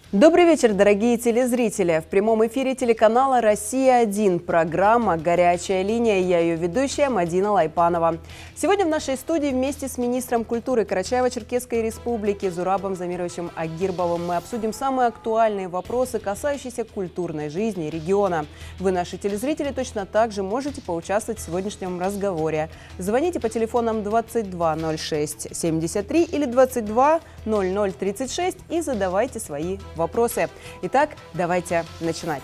Добрый вечер, дорогие телезрители! В прямом эфире телеканала «Россия-1» программа «Горячая линия». Я ее ведущая Мадина Лайпанова. Сегодня в нашей студии вместе с министром культуры Карачаево-Черкесской республики Зурабом Замировичем Агирбовым мы обсудим самые актуальные вопросы, касающиеся культурной жизни региона. Вы, наши телезрители, точно так же можете поучаствовать в сегодняшнем разговоре. Звоните по телефонам 22 06 73 или 22 00 36 и задавайте свои вопросы. Итак, давайте начинать.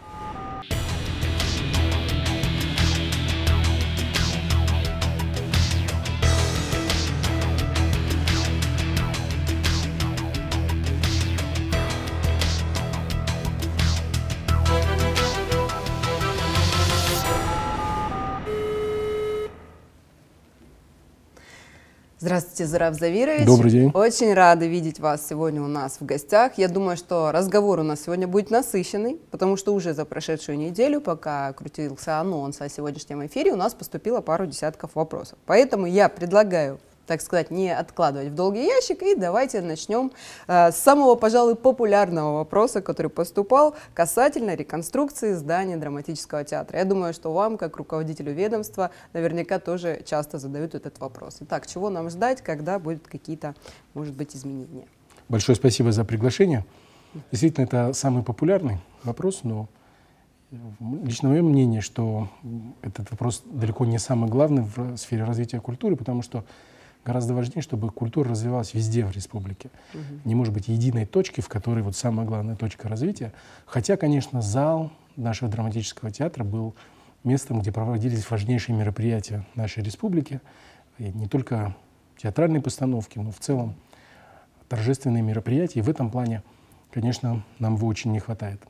Здравствуйте, Зураб Замирович. Добрый день. Очень рада видеть вас сегодня у нас в гостях. Я думаю, что разговор у нас сегодня будет насыщенный, потому что уже за прошедшую неделю, пока крутился анонс о сегодняшнем эфире, у нас поступило пару десятков вопросов. Поэтому я предлагаю, так сказать, не откладывать в долгий ящик, и давайте начнем с самого, пожалуй, популярного вопроса, который поступал касательно реконструкции здания драматического театра. Я думаю, что вам, как руководителю ведомства, наверняка тоже часто задают этот вопрос. Итак, чего нам ждать, когда будут какие-то, может быть, изменения? Большое спасибо за приглашение. Действительно, это самый популярный вопрос, но лично мое мнение, что этот вопрос далеко не самый главный в сфере развития культуры, потому что гораздо важнее, чтобы культура развивалась везде в республике. Не может быть единой точки, в которой вот самая главная точка развития. Хотя, конечно, зал нашего драматического театра был местом, где проводились важнейшие мероприятия нашей республики. И не только театральные постановки, но в целом торжественные мероприятия. И в этом плане, конечно, нам его очень не хватает.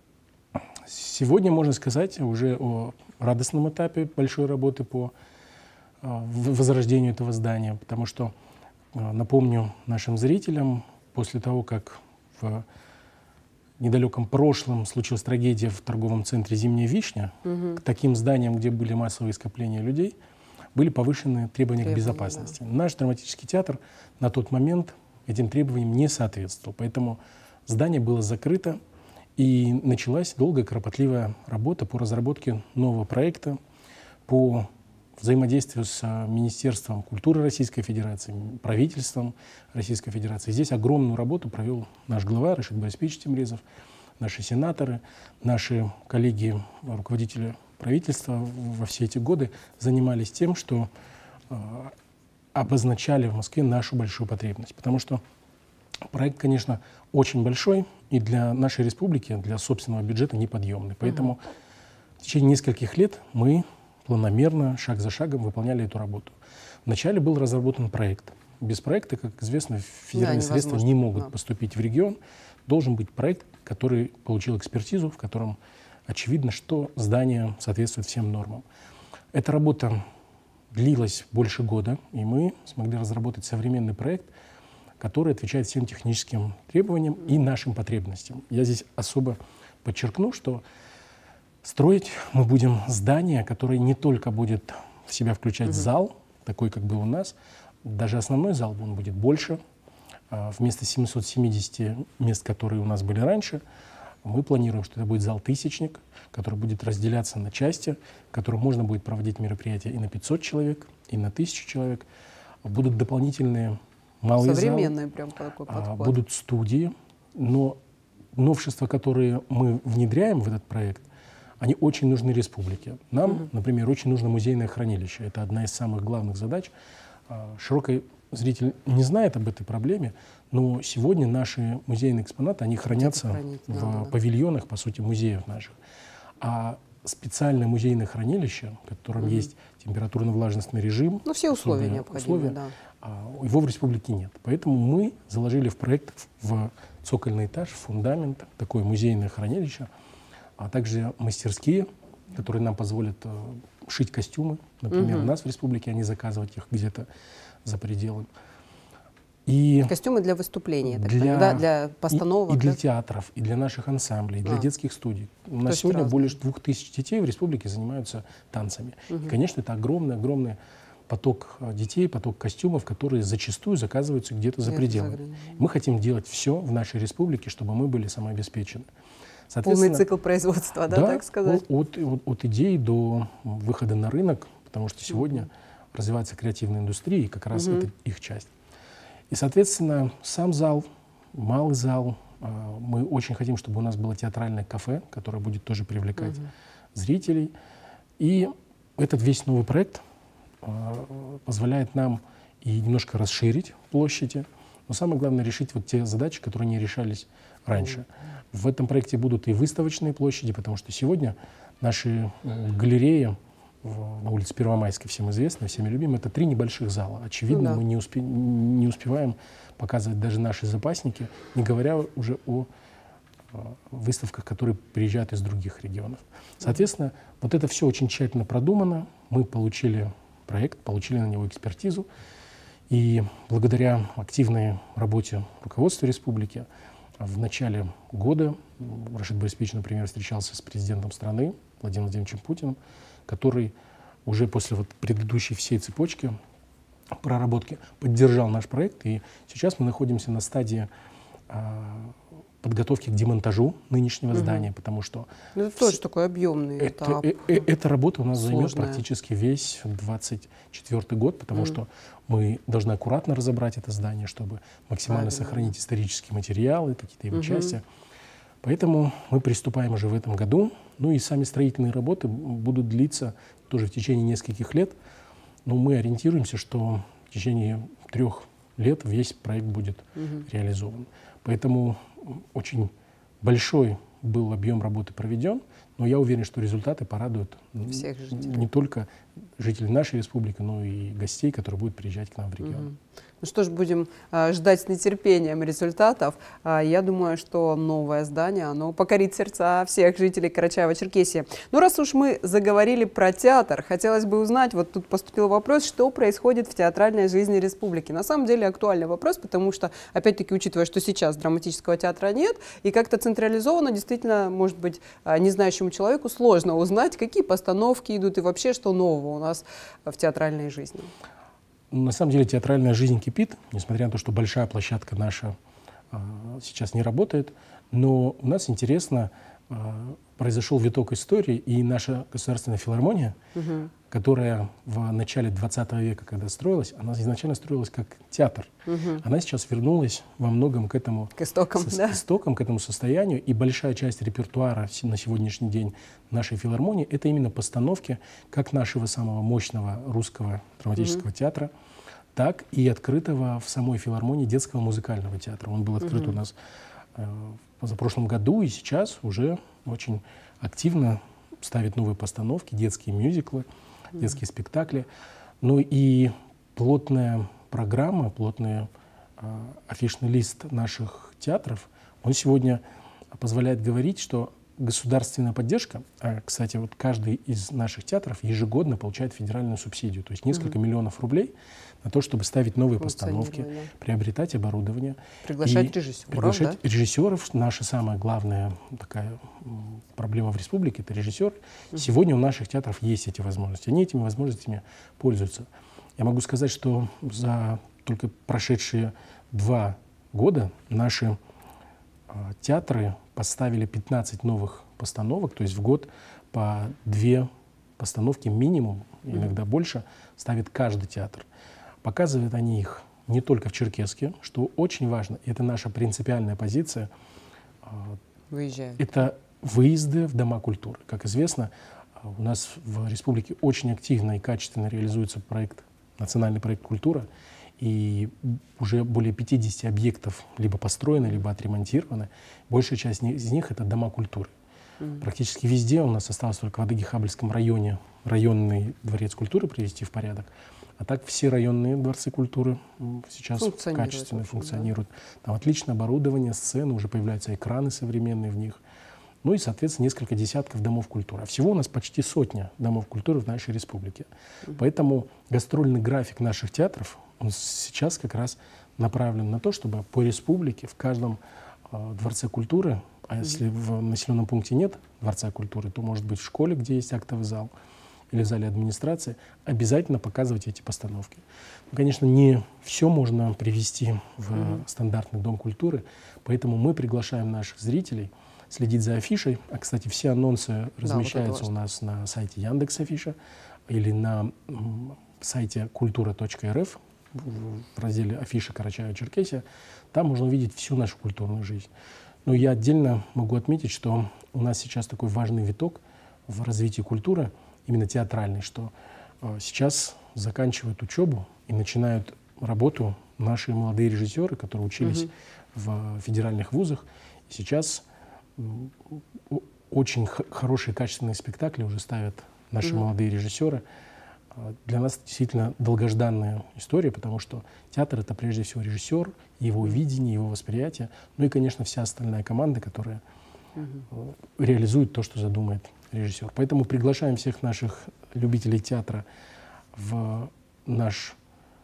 Сегодня можно сказать уже о радостном этапе большой работы по возрождению этого здания, потому что, напомню нашим зрителям, после того, как в недалеком прошлом случилась трагедия в торговом центре «Зимняя вишня», к таким зданиям, где были массовые скопления людей, были повышены требования к безопасности. Да. Наш драматический театр на тот момент этим требованиям не соответствовал, поэтому здание было закрыто, и началась долгая, кропотливая работа по разработке нового проекта, по взаимодействию с Министерством культуры Российской Федерации, правительством Российской Федерации. Здесь огромную работу провел наш глава Рашид Борисович Темрезов, наши сенаторы, наши коллеги, руководители правительства во все эти годы занимались тем, что обозначали в Москве нашу большую потребность. Потому что проект, конечно, очень большой и для нашей республики, для собственного бюджета неподъемный. Поэтому в течение нескольких лет мы планомерно, шаг за шагом выполняли эту работу. Вначале был разработан проект. Без проекта, как известно, федеральные средства не могут поступить в регион. Должен быть проект, который получил экспертизу, в котором очевидно, что здание соответствует всем нормам. Эта работа длилась больше года, и мы смогли разработать современный проект, который отвечает всем техническим требованиям и нашим потребностям. Я здесь особо подчеркну, что строить мы будем здание, которое не только будет в себя включать зал, такой, как был у нас, даже основной зал он будет больше. Вместо 770 мест, которые у нас были раньше, мы планируем, что это будет зал-тысячник, который будет разделяться на части, в котором можно будет проводить мероприятия и на 500 человек, и на 1000 человек. Будут дополнительные малые современные залы, прям такой подход. Будут студии, но новшества, которые мы внедряем в этот проект, они очень нужны республике. Нам, например, очень нужно музейное хранилище. Это одна из самых главных задач. Широкий зритель не знает об этой проблеме, но сегодня наши музейные экспонаты, они хранятся в павильонах, по сути, музеев наших. А специальное музейное хранилище, в котором есть температурно-влажностный режим, все условия необходимые, его в республике нет. Поэтому мы заложили в проект в цокольный этаж, в фундамент, такое музейное хранилище, а также мастерские, которые нам позволят шить костюмы. Например, у нас в республике, а не заказывать их где-то за пределами. И костюмы для выступлений, для постановок. И для театров, и для наших ансамблей, и для детских студий. У нас сегодня более 2000 детей в республике занимаются танцами. И, конечно, это огромная поток детей, поток костюмов, которые зачастую заказываются где-то за пределами. Мы хотим делать все в нашей республике, чтобы мы были самообеспечены. Полный цикл производства, да, так сказать? От идей до выхода на рынок, потому что сегодня развивается креативная индустрия, и как раз это их часть. И, соответственно, сам зал, малый зал, мы очень хотим, чтобы у нас было театральное кафе, которое будет тоже привлекать зрителей. И этот весь новый проект позволяет нам и немножко расширить площади, но самое главное решить вот те задачи, которые не решались раньше. В этом проекте будут и выставочные площади, потому что сегодня наши галереи на улице Первомайской, всем известно, всеми любимы, это 3 небольших зала. Очевидно, мы не успеваем показывать даже наши запасники, не говоря уже о выставках, которые приезжают из других регионов. Соответственно, вот это все очень тщательно продумано. Мы получили проект, получили на него экспертизу. И благодаря активной работе руководства республики в начале года Рашид Борисович, например, встречался с президентом страны Владимиром Владимировичем Путиным, который уже после вот предыдущей всей цепочки проработки поддержал наш проект. И сейчас мы находимся на стадии подготовки к демонтажу нынешнего здания, потому что... Это тоже такой объемный этап. Эта работа у нас займет практически весь 2024 год, потому что мы должны аккуратно разобрать это здание, чтобы максимально сохранить исторические материалы, какие-то его части. Поэтому мы приступаем уже в этом году. Ну и сами строительные работы будут длиться тоже в течение нескольких лет. Но мы ориентируемся, что в течение 3 лет весь проект будет реализован. Поэтому очень большой был объем работы проведен, но я уверен, что результаты порадуют всех жителей. Не только жителей нашей республики, но и гостей, которые будут приезжать к нам в регион. Ну что ж, будем ждать с нетерпением результатов. Я думаю, что новое здание, оно покорит сердца всех жителей Карачаево-Черкесии. Ну раз уж мы заговорили про театр, хотелось бы узнать, вот тут поступил вопрос, что происходит в театральной жизни республики. На самом деле актуальный вопрос, потому что, опять-таки, учитывая, что сейчас драматического театра нет, и как-то централизованно, действительно, может быть, не знающему человеку сложно узнать, какие постановки идут и вообще, что нового у нас в театральной жизни. На самом деле театральная жизнь кипит, несмотря на то, что большая площадка наша сейчас не работает. Но у нас интересно, произошел виток истории, и наша государственная филармония, которая в начале 20 века, когда строилась, она изначально строилась как театр. Она сейчас вернулась во многом к этому истокам, к этому состоянию. И большая часть репертуара на сегодняшний день нашей филармонии — это именно постановки как нашего самого мощного русского драматического театра, так и открытого в самой филармонии детского музыкального театра. Он был открыт у нас в позапрошлом году, и сейчас уже очень активно ставит новые постановки, детские мюзиклы, детские спектакли. Ну и плотная программа, плотный афишный лист наших театров, он сегодня позволяет говорить, что государственная поддержка, кстати, вот каждый из наших театров ежегодно получает федеральную субсидию, то есть несколько миллионов рублей на то, чтобы ставить новые постановки, приобретать оборудование. Приглашать режиссеров. Наша самая главная такая проблема в республике — это режиссер. Сегодня у наших театров есть эти возможности. Они этими возможностями пользуются. Я могу сказать, что за только прошедшие 2 года наши театры поставили 15 новых постановок, то есть в год по 2 постановки минимум, иногда больше, ставит каждый театр. Показывают они их не только в Черкесске, что очень важно, и это наша принципиальная позиция. Это выезды в дома культуры. Как известно, у нас в республике очень активно и качественно реализуется национальный проект «Культура», и уже более 50 объектов либо построены, либо отремонтированы. Большая часть из них — это дома культуры. Практически везде у нас осталось только в Адыгейхабльском районе районный дворец культуры привести в порядок. А так все районные дворцы культуры сейчас качественно функционируют. Там отличное оборудование, сцены, уже появляются экраны современные в них. Ну и, соответственно, несколько десятков домов культуры. А всего у нас почти 100 домов культуры в нашей республике. Поэтому гастрольный график наших театров, он сейчас как раз направлен на то, чтобы по республике в каждом дворце культуры, а если в населенном пункте нет дворца культуры, то может быть в школе, где есть актовый зал, или в зале администрации, обязательно показывать эти постановки. Ну, конечно, не все можно привести в стандартный дом культуры, поэтому мы приглашаем наших зрителей следить за афишей. А, кстати, все анонсы размещаются у нас на сайте Яндекс.Афиша или на сайте kultura.rf в разделе «Афиши Карачаево-Черкесия». Там можно увидеть всю нашу культурную жизнь. Но я отдельно могу отметить, что у нас сейчас такой важный виток в развитии культуры, именно театральный, что сейчас заканчивают учебу и начинают работу наши молодые режиссеры, которые учились в федеральных вузах. И сейчас очень хорошие, качественные спектакли уже ставят наши молодые режиссеры. Для нас действительно долгожданная история, потому что театр — это прежде всего режиссер, его видение, его восприятие, ну и, конечно, вся остальная команда, которая реализует то, что задумает режиссер. Поэтому приглашаем всех наших любителей театра в нашу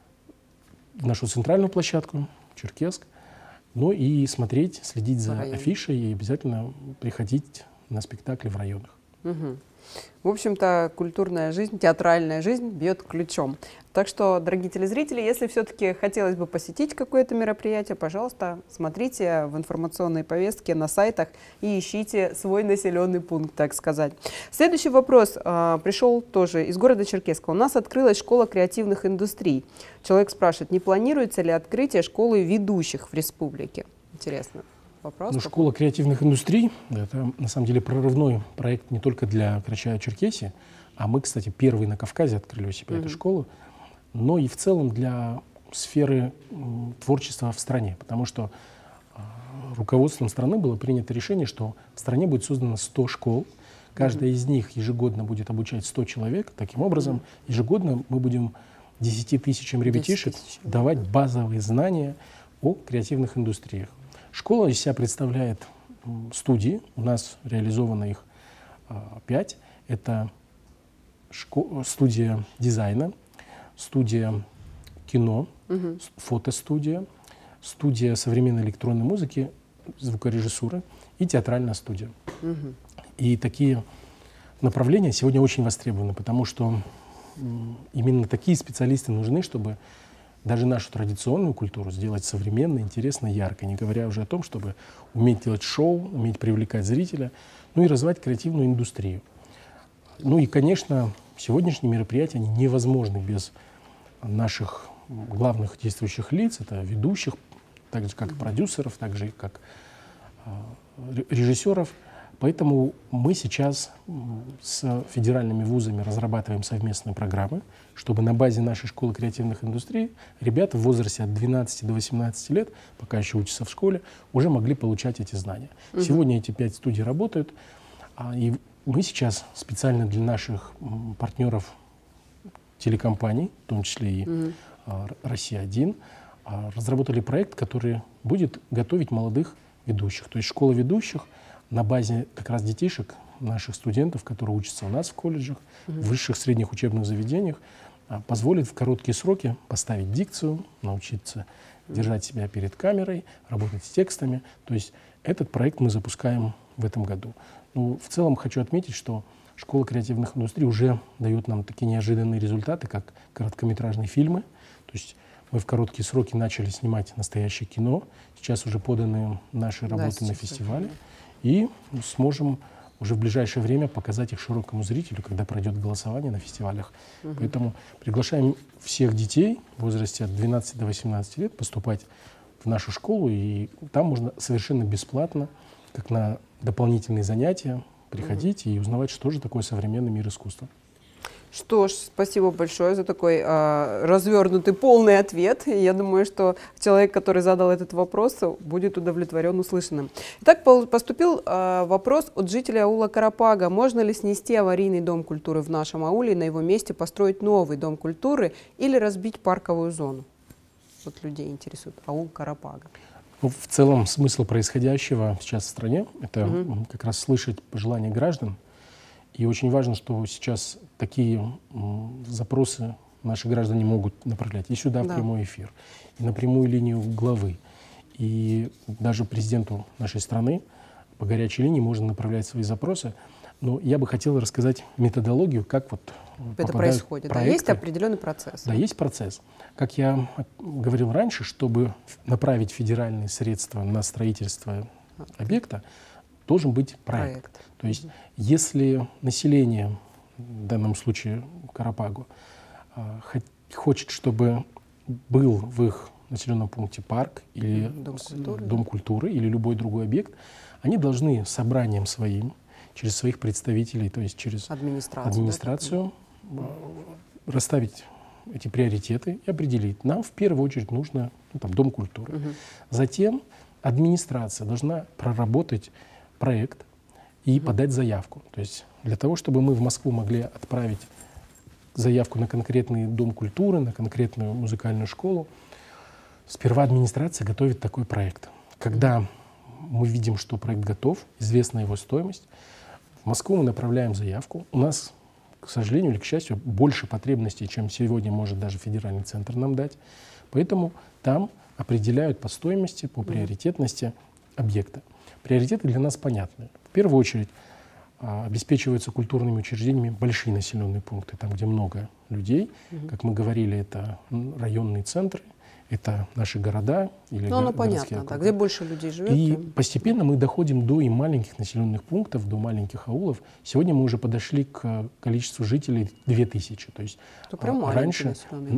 центральную площадку, Черкесск, ну и смотреть, следить за афишей и обязательно приходить на спектакли в районах. В общем-то, культурная жизнь, театральная жизнь бьет ключом. Так что, дорогие телезрители, если все-таки хотелось бы посетить какое-то мероприятие, пожалуйста, смотрите в информационной повестке на сайтах и ищите свой населенный пункт, так сказать. Следующий вопрос пришел тоже из города Черкесска. У нас открылась школа креативных индустрий. Человек спрашивает, не планируется ли открытие школы ведущих в республике? Интересно. Вопрос. Ну, школа креативных индустрий — это на самом деле прорывной проект не только для Карачаево-Черкесии, а мы, кстати, первые на Кавказе открыли у себя эту школу, но и в целом для сферы творчества в стране, потому что руководством страны было принято решение, что в стране будет создано 100 школ, каждая из них ежегодно будет обучать 100 человек. Таким образом, ежегодно мы будем 10 тысячам ребятишек давать базовые знания о креативных индустриях. Школа из себя представляет студии, у нас реализовано их 5. Это студия дизайна, студия кино, фотостудия, студия современной электронной музыки, звукорежиссуры и театральная студия. И такие направления сегодня очень востребованы, потому что именно такие специалисты нужны, чтобы даже нашу традиционную культуру сделать современной, интересной, яркой, не говоря уже о том, чтобы уметь делать шоу, уметь привлекать зрителя, ну и развивать креативную индустрию. Ну и, конечно, сегодняшние мероприятия они невозможны без наших главных действующих лиц, это ведущих, так же как и продюсеров, так же как режиссеров. Поэтому мы сейчас с федеральными вузами разрабатываем совместные программы, чтобы на базе нашей школы креативных индустрий ребята в возрасте от 12 до 18 лет, пока еще учатся в школе, уже могли получать эти знания. Сегодня эти 5 студий работают, и мы сейчас специально для наших партнеров телекомпаний, в том числе и «Россия-1», разработали проект, который будет готовить молодых ведущих. То есть школа ведущих на базе как раз детишек, наших студентов, которые учатся у нас в колледжах, в высших средних учебных заведениях, позволит в короткие сроки поставить дикцию, научиться держать себя перед камерой, работать с текстами. То есть этот проект мы запускаем в этом году. Ну, в целом хочу отметить, что школа креативных индустрий уже дает нам такие неожиданные результаты, как короткометражные фильмы. То есть мы в короткие сроки начали снимать настоящее кино. Сейчас уже поданы наши работы на фестивале. И сможем уже в ближайшее время показать их широкому зрителю, когда пройдет голосование на фестивалях. Поэтому приглашаем всех детей в возрасте от 12 до 18 лет поступать в нашу школу. И там можно совершенно бесплатно, как на дополнительные занятия, приходить и узнавать, что же такое современный мир искусства. Что ж, спасибо большое за такой развернутый, полный ответ. И я думаю, что человек, который задал этот вопрос, будет удовлетворен услышанным. Итак, поступил вопрос от жителя аула Карапага. Можно ли снести аварийный дом культуры в нашем ауле и на его месте построить новый дом культуры или разбить парковую зону? Вот людей интересует аул Карапага. Ну, в целом смысл происходящего сейчас в стране – это как раз слышать пожелания граждан. И очень важно, что сейчас такие запросы наши граждане могут направлять и сюда, в прямой эфир, и на прямую линию главы. И даже президенту нашей страны по горячей линии можно направлять свои запросы. Но я бы хотел рассказать методологию, как вот это происходит. Да, есть определенный процесс. Да, есть процесс. Как я говорил раньше, чтобы направить федеральные средства на строительство объекта, должен быть проект. То есть, если население, в данном случае Карапагу, хочет, чтобы был в их населенном пункте парк или дом культуры или любой другой объект, они должны собранием своим, через своих представителей, то есть через администрацию, расставить эти приоритеты и определить. Нам в первую очередь нужно дом культуры. Затем администрация должна проработать проект и подать заявку. То есть для того, чтобы мы в Москву могли отправить заявку на конкретный дом культуры, на конкретную музыкальную школу, сперва администрация готовит такой проект. Когда мы видим, что проект готов, известна его стоимость, в Москву мы направляем заявку. У нас, к сожалению или к счастью, больше потребностей, чем сегодня может даже федеральный центр нам дать. Поэтому там определяют по стоимости, по приоритетности объекта. Приоритеты для нас понятны. В первую очередь обеспечиваются культурными учреждениями большие населенные пункты, там, где много людей. Как мы говорили, это районные центры, это наши города или городские округа. Да, где больше людей живет. И постепенно мы доходим до и маленьких населенных пунктов, до маленьких аулов. Сегодня мы уже подошли к количеству жителей 2000. То есть раньше,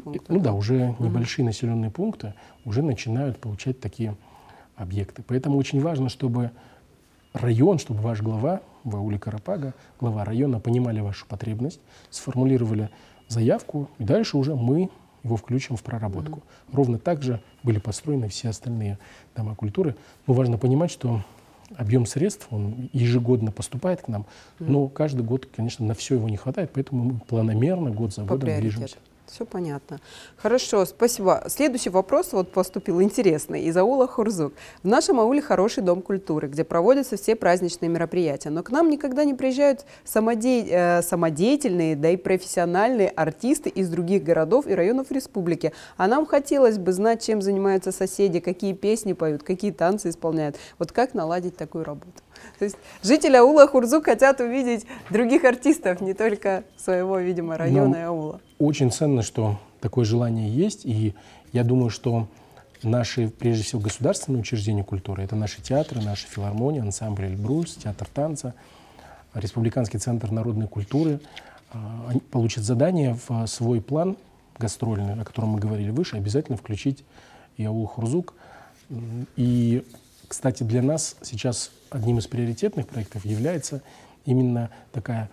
уже небольшие населенные пункты уже начинают получать такие объекты. Поэтому очень важно, чтобы район, чтобы ваш глава в ауле Карапага, глава района понимали вашу потребность, сформулировали заявку, и дальше уже мы его включим в проработку. Ровно так же были построены все остальные дома культуры. Но важно понимать, что объем средств, он ежегодно поступает к нам, но каждый год, конечно, на все его не хватает, поэтому мы планомерно, год за годом движемся. Все понятно. Хорошо, спасибо. Следующий вопрос вот поступил интересный из аула Хурзук. В нашем ауле хороший дом культуры, где проводятся все праздничные мероприятия, но к нам никогда не приезжают самодеятельные, да и профессиональные артисты из других городов и районов республики. А нам хотелось бы знать, чем занимаются соседи, какие песни поют, какие танцы исполняют. Вот как наладить такую работу? То есть жители аула Хурзук хотят увидеть других артистов, не только своего, видимо, района и аула. Очень ценно, что такое желание есть, и я думаю, что наши, прежде всего, государственные учреждения культуры, это наши театры, наши филармонии, ансамбль «Эльбрус», театр танца, Республиканский центр народной культуры, они получат задание в свой план гастрольный, о котором мы говорили выше, обязательно включить и аул Хурзук. И, кстати, для нас сейчас одним из приоритетных проектов является именно такая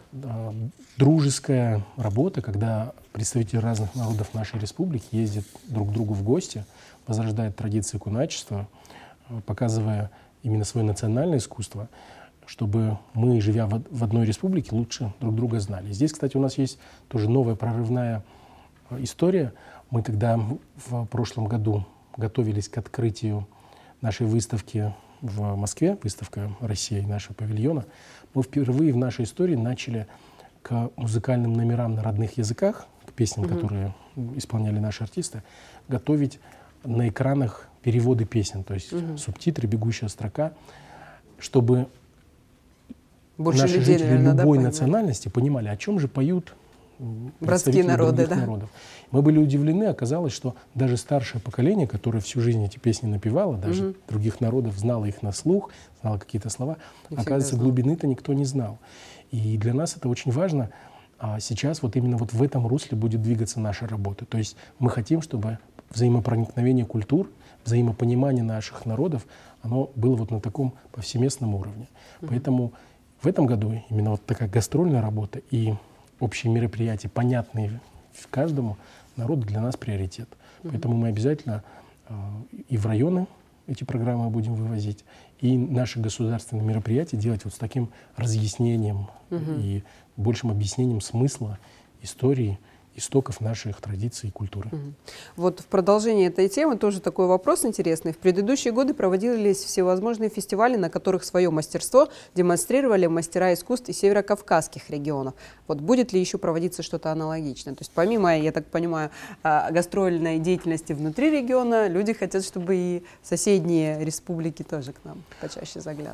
дружеская работа, когда представители разных народов нашей республики ездят друг к другу в гости, возрождают традиции куначества, показывая именно свое национальное искусство, чтобы мы, живя в одной республике, лучше друг друга знали. Здесь, кстати, у нас есть тоже новая прорывная история. Мы, когда в прошлом году готовились к открытию нашей выставки в Москве, выставка России нашего павильона, мы впервые в нашей истории начали к музыкальным номерам на родных языках, к песням, которые исполняли наши артисты, готовить на экранах переводы песен, то есть субтитры, бегущая строка, чтобы наши жители любой национальности понимали, о чем же поют братские народы, народов. Мы были удивлены, оказалось, что даже старшее поколение, которое всю жизнь эти песни напевало, даже других народов, знало их на слух, знало какие-то слова, оказывается, глубины-то никто не знал. И для нас это очень важно. А сейчас вот именно вот в этом русле будет двигаться наша работа. То есть мы хотим, чтобы взаимопроникновение культур, взаимопонимание наших народов, оно было вот на таком повсеместном уровне. Поэтому в этом году именно вот такая гастрольная работа и общие мероприятия, понятные каждому народу, для нас приоритет. Поэтому мы обязательно и в районы эти программы будем вывозить, и наши государственные мероприятия делать вот с таким разъяснением и большим объяснением смысла истории, истоков наших традиций и культуры. Вот в продолжении этой темы тоже такой вопрос интересный. В предыдущие годы проводились всевозможные фестивали, на которых свое мастерство демонстрировали мастера искусств из северокавказских регионов. Вот будет ли еще проводиться что-то аналогичное? То есть помимо, я так понимаю, гастрольной деятельности внутри региона, люди хотят, чтобы и соседние республики тоже к нам почаще заглядывали.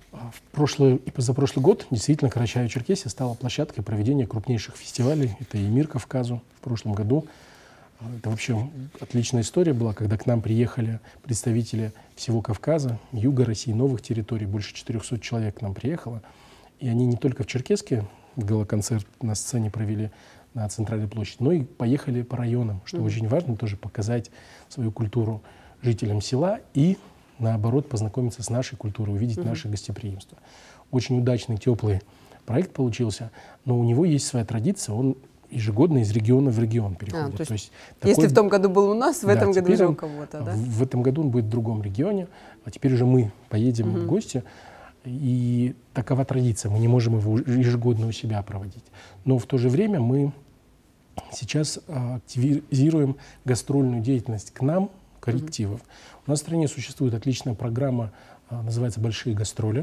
В прошлый и позапрошлый год действительно Карачаево-Черкесия стала площадкой проведения крупнейших фестивалей. Это и «Мир Кавказу» в прошлом году. Это вообще отличная история была, когда к нам приехали представители всего Кавказа, юга России, новых территорий. Больше 400 человек к нам приехало. И они не только в Черкесске галоконцерт на сцене провели на Центральной площади, но и поехали по районам, что очень важно, тоже показать свою культуру жителям села и, наоборот, познакомиться с нашей культурой, увидеть наше гостеприимство. Очень удачный, теплый проект получился, но у него есть своя традиция, он ежегодно из региона в регион переходит. То есть если в том году был у нас, в этом году уже у кого-то, да? В этом году он будет в другом регионе, а теперь уже мы поедем в гости. И такова традиция, мы не можем его ежегодно у себя проводить. Но в то же время мы сейчас активизируем гастрольную деятельность к нам, коллективов. У нас в стране существует отличная программа, называется «Большие гастроли».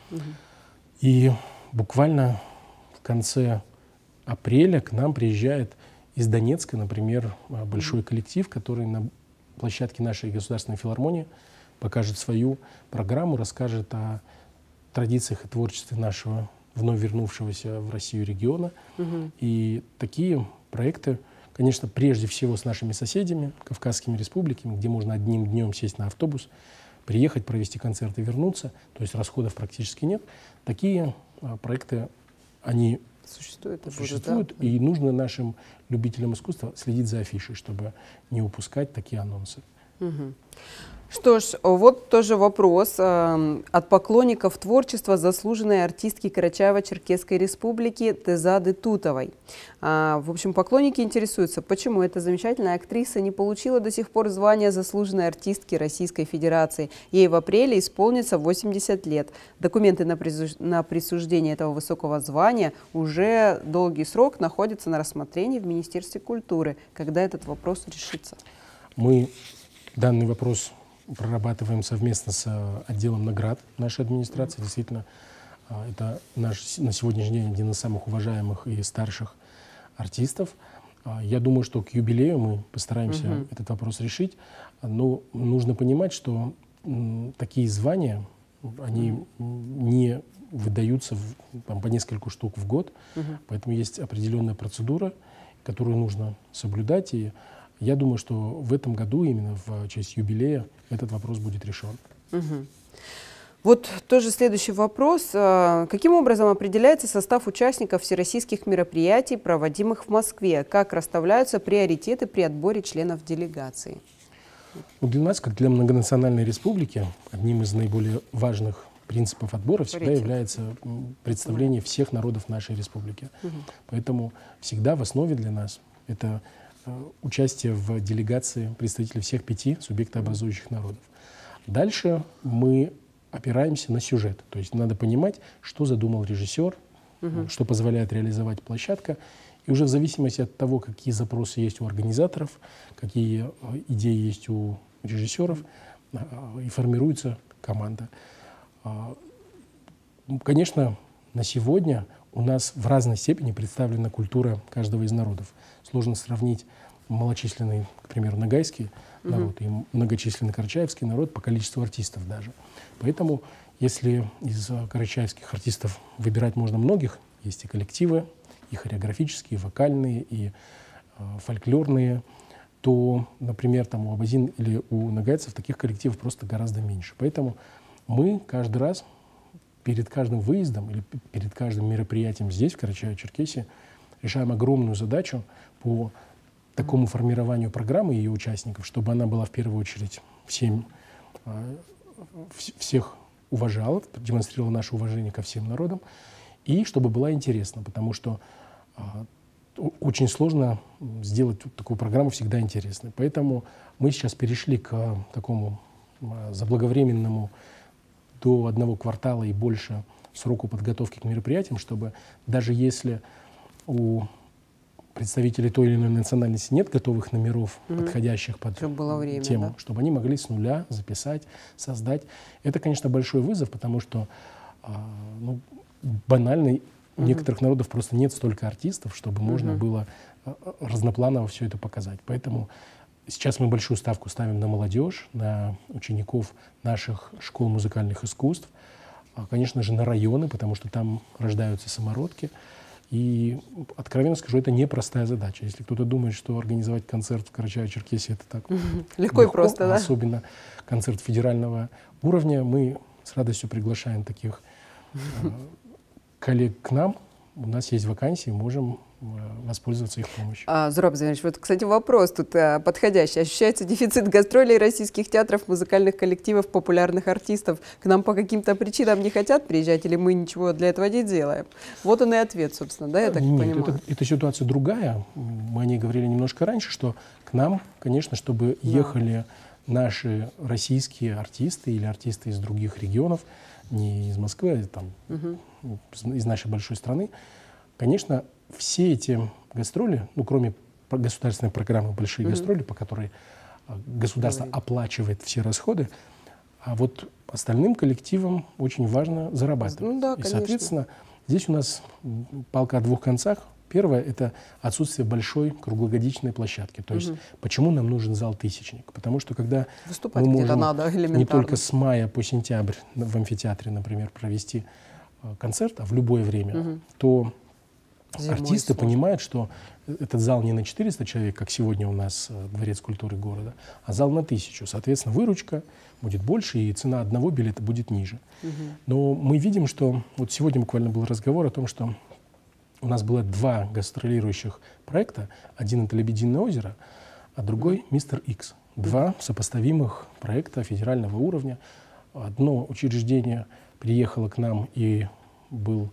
И буквально в конце апреля к нам приезжает из Донецка, например, большой коллектив, который на площадке нашей государственной филармонии покажет свою программу, расскажет о традициях и творчестве нашего вновь вернувшегося в Россию региона. И такие проекты, конечно, прежде всего с нашими соседями, Кавказскими республиками, где можно одним днем сесть на автобус, приехать, провести концерт и вернуться, то есть расходов практически нет. Такие проекты, они существуют, и нужно нашим любителям искусства следить за афишей, чтобы не упускать такие анонсы. Что ж, вот тоже вопрос от поклонников творчества заслуженной артистки Карачаево-Черкесской республики Тезады Тутовой. В общем, поклонники интересуются, почему эта замечательная актриса не получила до сих пор звания заслуженной артистки Российской Федерации. Ей в апреле исполнится 80 лет. Документы на присуждение этого высокого звания уже долгий срок находятся на рассмотрении в Министерстве культуры. Когда этот вопрос решится? Мы данный вопрос прорабатываем совместно с отделом наград нашей администрации. Действительно, это наш на сегодняшний день один из самых уважаемых и старших артистов. Я думаю, что к юбилею мы постараемся этот вопрос решить. Но нужно понимать, что такие звания, они не выдаются по несколько штук в год. Поэтому есть определенная процедура, которую нужно соблюдать. И я думаю, что в этом году, именно в честь юбилея, этот вопрос будет решен. Вот тоже следующий вопрос. Каким образом определяется состав участников всероссийских мероприятий, проводимых в Москве? Как расставляются приоритеты при отборе членов делегации? Для нас, как для многонациональной республики, одним из наиболее важных принципов отбора всегда является представление всех народов нашей республики. Поэтому всегда в основе для нас это участие в делегации представителей всех 5 субъектообразующих народов. Дальше мы опираемся на сюжет. То есть надо понимать, что задумал режиссер, что позволяет реализовать площадка. И уже в зависимости от того, какие запросы есть у организаторов, какие идеи есть у режиссеров, и формируется команда. Конечно, на сегодня у нас в разной степени представлена культура каждого из народов. Сложно сравнить малочисленный, к примеру, ногайский народ и многочисленный карачаевский народ по количеству артистов даже. Поэтому, если из карачаевских артистов выбирать можно многих, есть и коллективы, и хореографические, и вокальные, и фольклорные, то, например, там, у абазин или у ногайцев таких коллективов просто гораздо меньше. Поэтому мы каждый раз перед каждым выездом или перед каждым мероприятием здесь, в Карачаево-Черкесии, решаем огромную задачу по такому формированию программы и ее участников, чтобы она была в первую очередь всех уважала, демонстрировала наше уважение ко всем народам, и чтобы была интересна, потому что очень сложно сделать такую программу всегда интересной. Поэтому мы сейчас перешли к такому заблаговременному до 1 квартала и больше сроку подготовки к мероприятиям, чтобы даже если у представителей той или иной национальности нет готовых номеров, подходящих под тему, да? Чтобы они могли с нуля записать, создать. Это, конечно, большой вызов, потому что банально у некоторых народов просто нет столько артистов, чтобы можно было разнопланово все это показать. Поэтому сейчас мы большую ставку ставим на молодежь, на учеников наших школ музыкальных искусств. конечно же, на районы, потому что там рождаются самородки. И, откровенно скажу, это непростая задача. Если кто-то думает, что организовать концерт в Карачаево-Черкесии это так легко и просто, да? Особенно концерт федерального уровня, мы с радостью приглашаем таких коллег к нам. У нас есть вакансии, можем воспользоваться их помощью. Зураб Зинович, вот, кстати, вопрос тут подходящий. Ощущается дефицит гастролей российских театров, музыкальных коллективов, популярных артистов? К нам по каким-то причинам не хотят приезжать, или мы ничего для этого не делаем? Вот он и ответ, собственно, да, я так понимаю? Это ситуация другая. Мы о ней говорили немножко раньше, что к нам, конечно, чтобы ехали наши российские артисты или артисты из других регионов, не из Москвы, а там, из нашей большой страны, конечно, все эти гастроли, ну, кроме государственной программы «Большие гастроли», по которой государство оплачивает все расходы, а вот остальным коллективам очень важно зарабатывать. Ну, да, и, конечно. соответственно, здесь у нас палка о двух концах. Первое – это отсутствие большой круглогодичной площадки. То есть почему нам нужен зал «Тысячник»? Потому что когда Выступать мы где-то можем надо, элементарно. не только с мая по сентябрь в амфитеатре, например, провести концерт, а в любое время, то зимой артисты сложно. понимают, что этот зал не на 400 человек, как сегодня у нас Дворец культуры города, а зал на 1000. Соответственно, выручка будет больше, и цена одного билета будет ниже. Но мы видим, что вот сегодня буквально был разговор о том, что у нас было 2 гастролирующих проекта. Один — это «Лебединое озеро», а другой — «Мистер Икс». 2 сопоставимых проекта федерального уровня. Одно учреждение приехало к нам, и был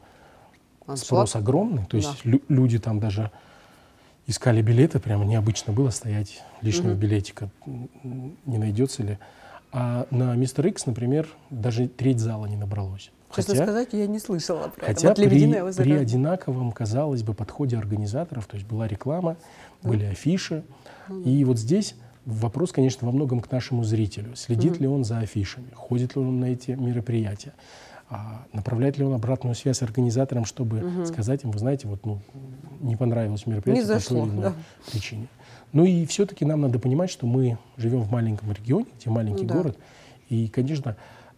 спрос огромный. То есть люди там даже искали билеты, прямо необычно было стоять лишнего билетика, не найдется ли. А на «Мистер Икс», например, даже треть зала не набралось. Честно сказать, я не слышала про это. Хотя Вот при одинаковом, казалось бы, подходе организаторов, то есть была реклама, были афиши. И вот здесь вопрос, конечно, во многом к нашему зрителю. Следит ли он за афишами, ходит ли он на эти мероприятия, направляет ли он обратную связь организаторам, чтобы сказать им, вы знаете, вот, не понравилось мероприятие по той или иной причине. Ну и все-таки нам надо понимать, что мы живем в маленьком регионе, где маленький город, и, конечно,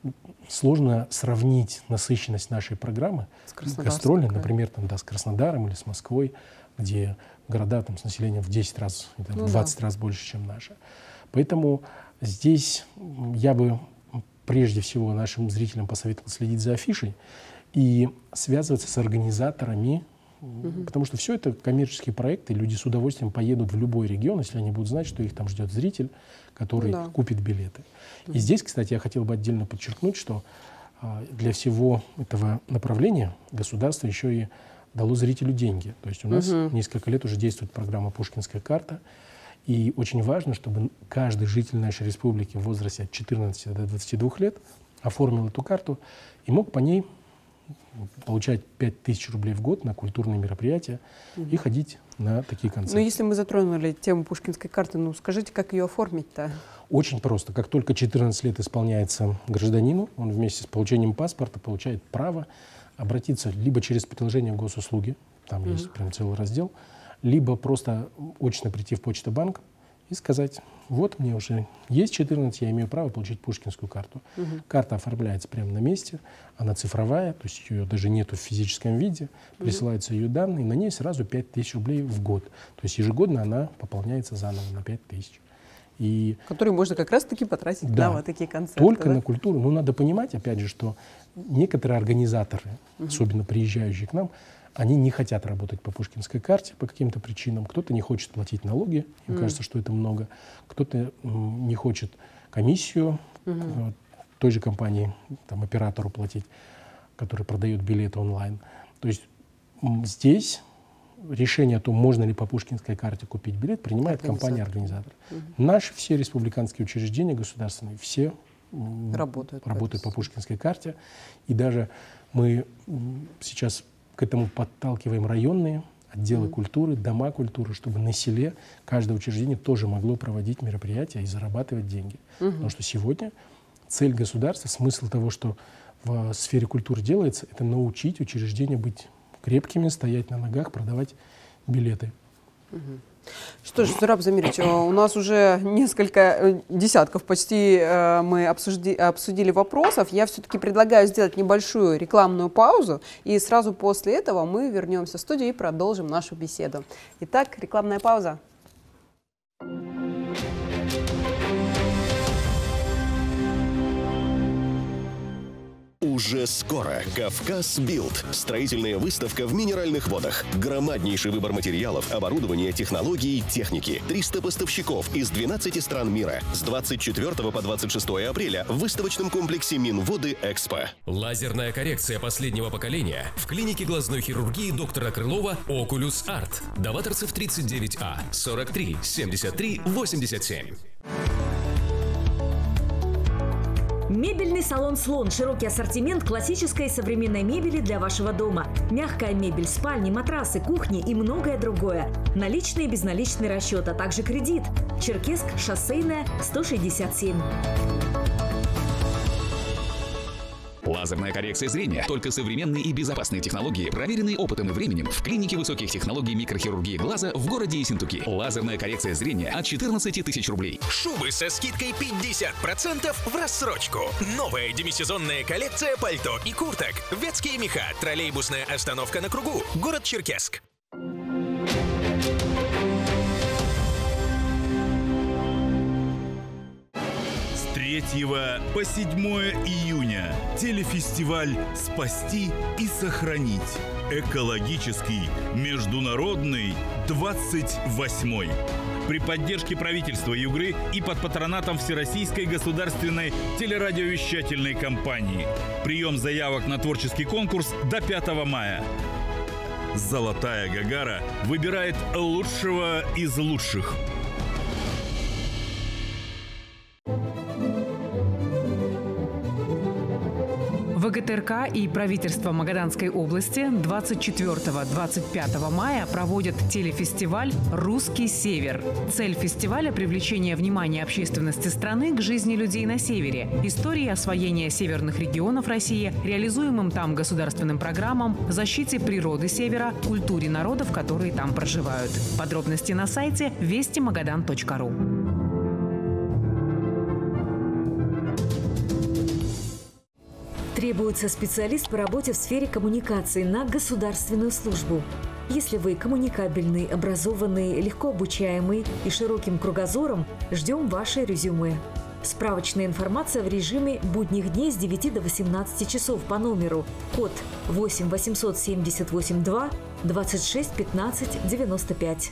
сложно сравнить насыщенность нашей программы с гастрольной, например, с Краснодаром или с Москвой, где города там, с населением в 10 раз, в 20 раз больше, чем наши. Поэтому здесь я бы прежде всего нашим зрителям посоветовал следить за афишей и связываться с организаторами, потому что все это коммерческие проекты, люди с удовольствием поедут в любой регион, если они будут знать, что их там ждет зритель, который купит билеты. И здесь, кстати, я хотел бы отдельно подчеркнуть, что для всего этого направления государство еще и дало зрителю деньги. То есть у нас несколько лет уже действует программа «Пушкинская карта», и очень важно, чтобы каждый житель нашей республики в возрасте от 14 до 22 лет оформил эту карту и мог по ней получать 5000 рублей в год на культурные мероприятия и ходить на такие концерты. Но если мы затронули тему Пушкинской карты, скажите, как ее оформить-то? Очень просто. Как только 14 лет исполняется гражданину, он вместе с получением паспорта получает право обратиться либо через приложение госуслуги, там есть прям целый раздел, либо просто очно прийти в Почта-банк и сказать, вот мне уже есть 14, я имею право получить Пушкинскую карту. Карта оформляется прямо на месте, она цифровая, то есть ее даже нету в физическом виде, присылаются ее данные, на ней сразу 5000 рублей в год. То есть ежегодно она пополняется заново на 5000. И которые можно как раз-таки потратить на вот такие концерты. Только на культуру. Но надо понимать, опять же, что некоторые организаторы, особенно приезжающие к нам, они не хотят работать по Пушкинской карте по каким-то причинам. Кто-то не хочет платить налоги, им кажется, что это много. Кто-то не хочет комиссию той же компании, там, оператору платить, который продает билеты онлайн. То есть здесь решение о том, можно ли по Пушкинской карте купить билет, принимает компания-организатор. Наши все республиканские учреждения государственные, все работают по Пушкинской карте. И даже мы сейчас к этому подталкиваем районные отделы культуры, дома культуры, чтобы на селе каждое учреждение тоже могло проводить мероприятия и зарабатывать деньги. Потому что сегодня цель государства, смысл того, что в сфере культуры делается, это научить учреждения быть крепкими, стоять на ногах, продавать билеты. Что ж, Зураб Замирович, у нас уже несколько десятков почти мы обсудили вопросов. Я все-таки предлагаю сделать небольшую рекламную паузу, и сразу после этого мы вернемся в студию и продолжим нашу беседу. Итак, рекламная пауза. Уже скоро «Кавказ Билд» – строительная выставка в Минеральных водах. Громаднейший выбор материалов, оборудования, технологий и техники. 300 поставщиков из 12 стран мира. С 24 по 26 апреля в выставочном комплексе Минводы Экспо. Лазерная коррекция последнего поколения в клинике глазной хирургии доктора Крылова «Окулюс Арт». Даваторцев 39А, 43 73 87. Мебельный салон «Слон». Широкий ассортимент классической и современной мебели для вашего дома. Мягкая мебель, спальни, матрасы, кухни и многое другое. Наличный и безналичный расчет, а также кредит. Черкесск, Шоссейная, 167. Лазерная коррекция зрения. Только современные и безопасные технологии, проверенные опытом и временем в клинике высоких технологий микрохирургии глаза в городе Ессентуки. Лазерная коррекция зрения от 14 тысяч рублей. Шубы со скидкой 50% в рассрочку. Новая демисезонная коллекция пальто и курток. Ветские меха. Троллейбусная остановка на кругу. Город Черкесск. С 3 по 7 июня телефестиваль «Спасти и сохранить». Экологический, международный, 28-й. При поддержке правительства Югры и под патронатом Всероссийской государственной телерадиовещательной компании. Прием заявок на творческий конкурс до 5 мая. «Золотая Гагара» выбирает лучшего из лучших. ВГТРК и правительство Магаданской области 24-25 мая проводят телефестиваль «Русский север». Цель фестиваля – привлечение внимания общественности страны к жизни людей на севере, истории освоения северных регионов России, реализуемым там государственным программам, защите природы севера, культуре народов, которые там проживают. Подробности на сайте вестимагадан.ру. Требуется специалист по работе в сфере коммуникации на государственную службу. Если вы коммуникабельный, образованный, легко обучаемый и широким кругозором, ждем ваше резюме. Справочная информация в режиме будних дней с 9 до 18 часов по номеру код 8 878 2 26 15 95.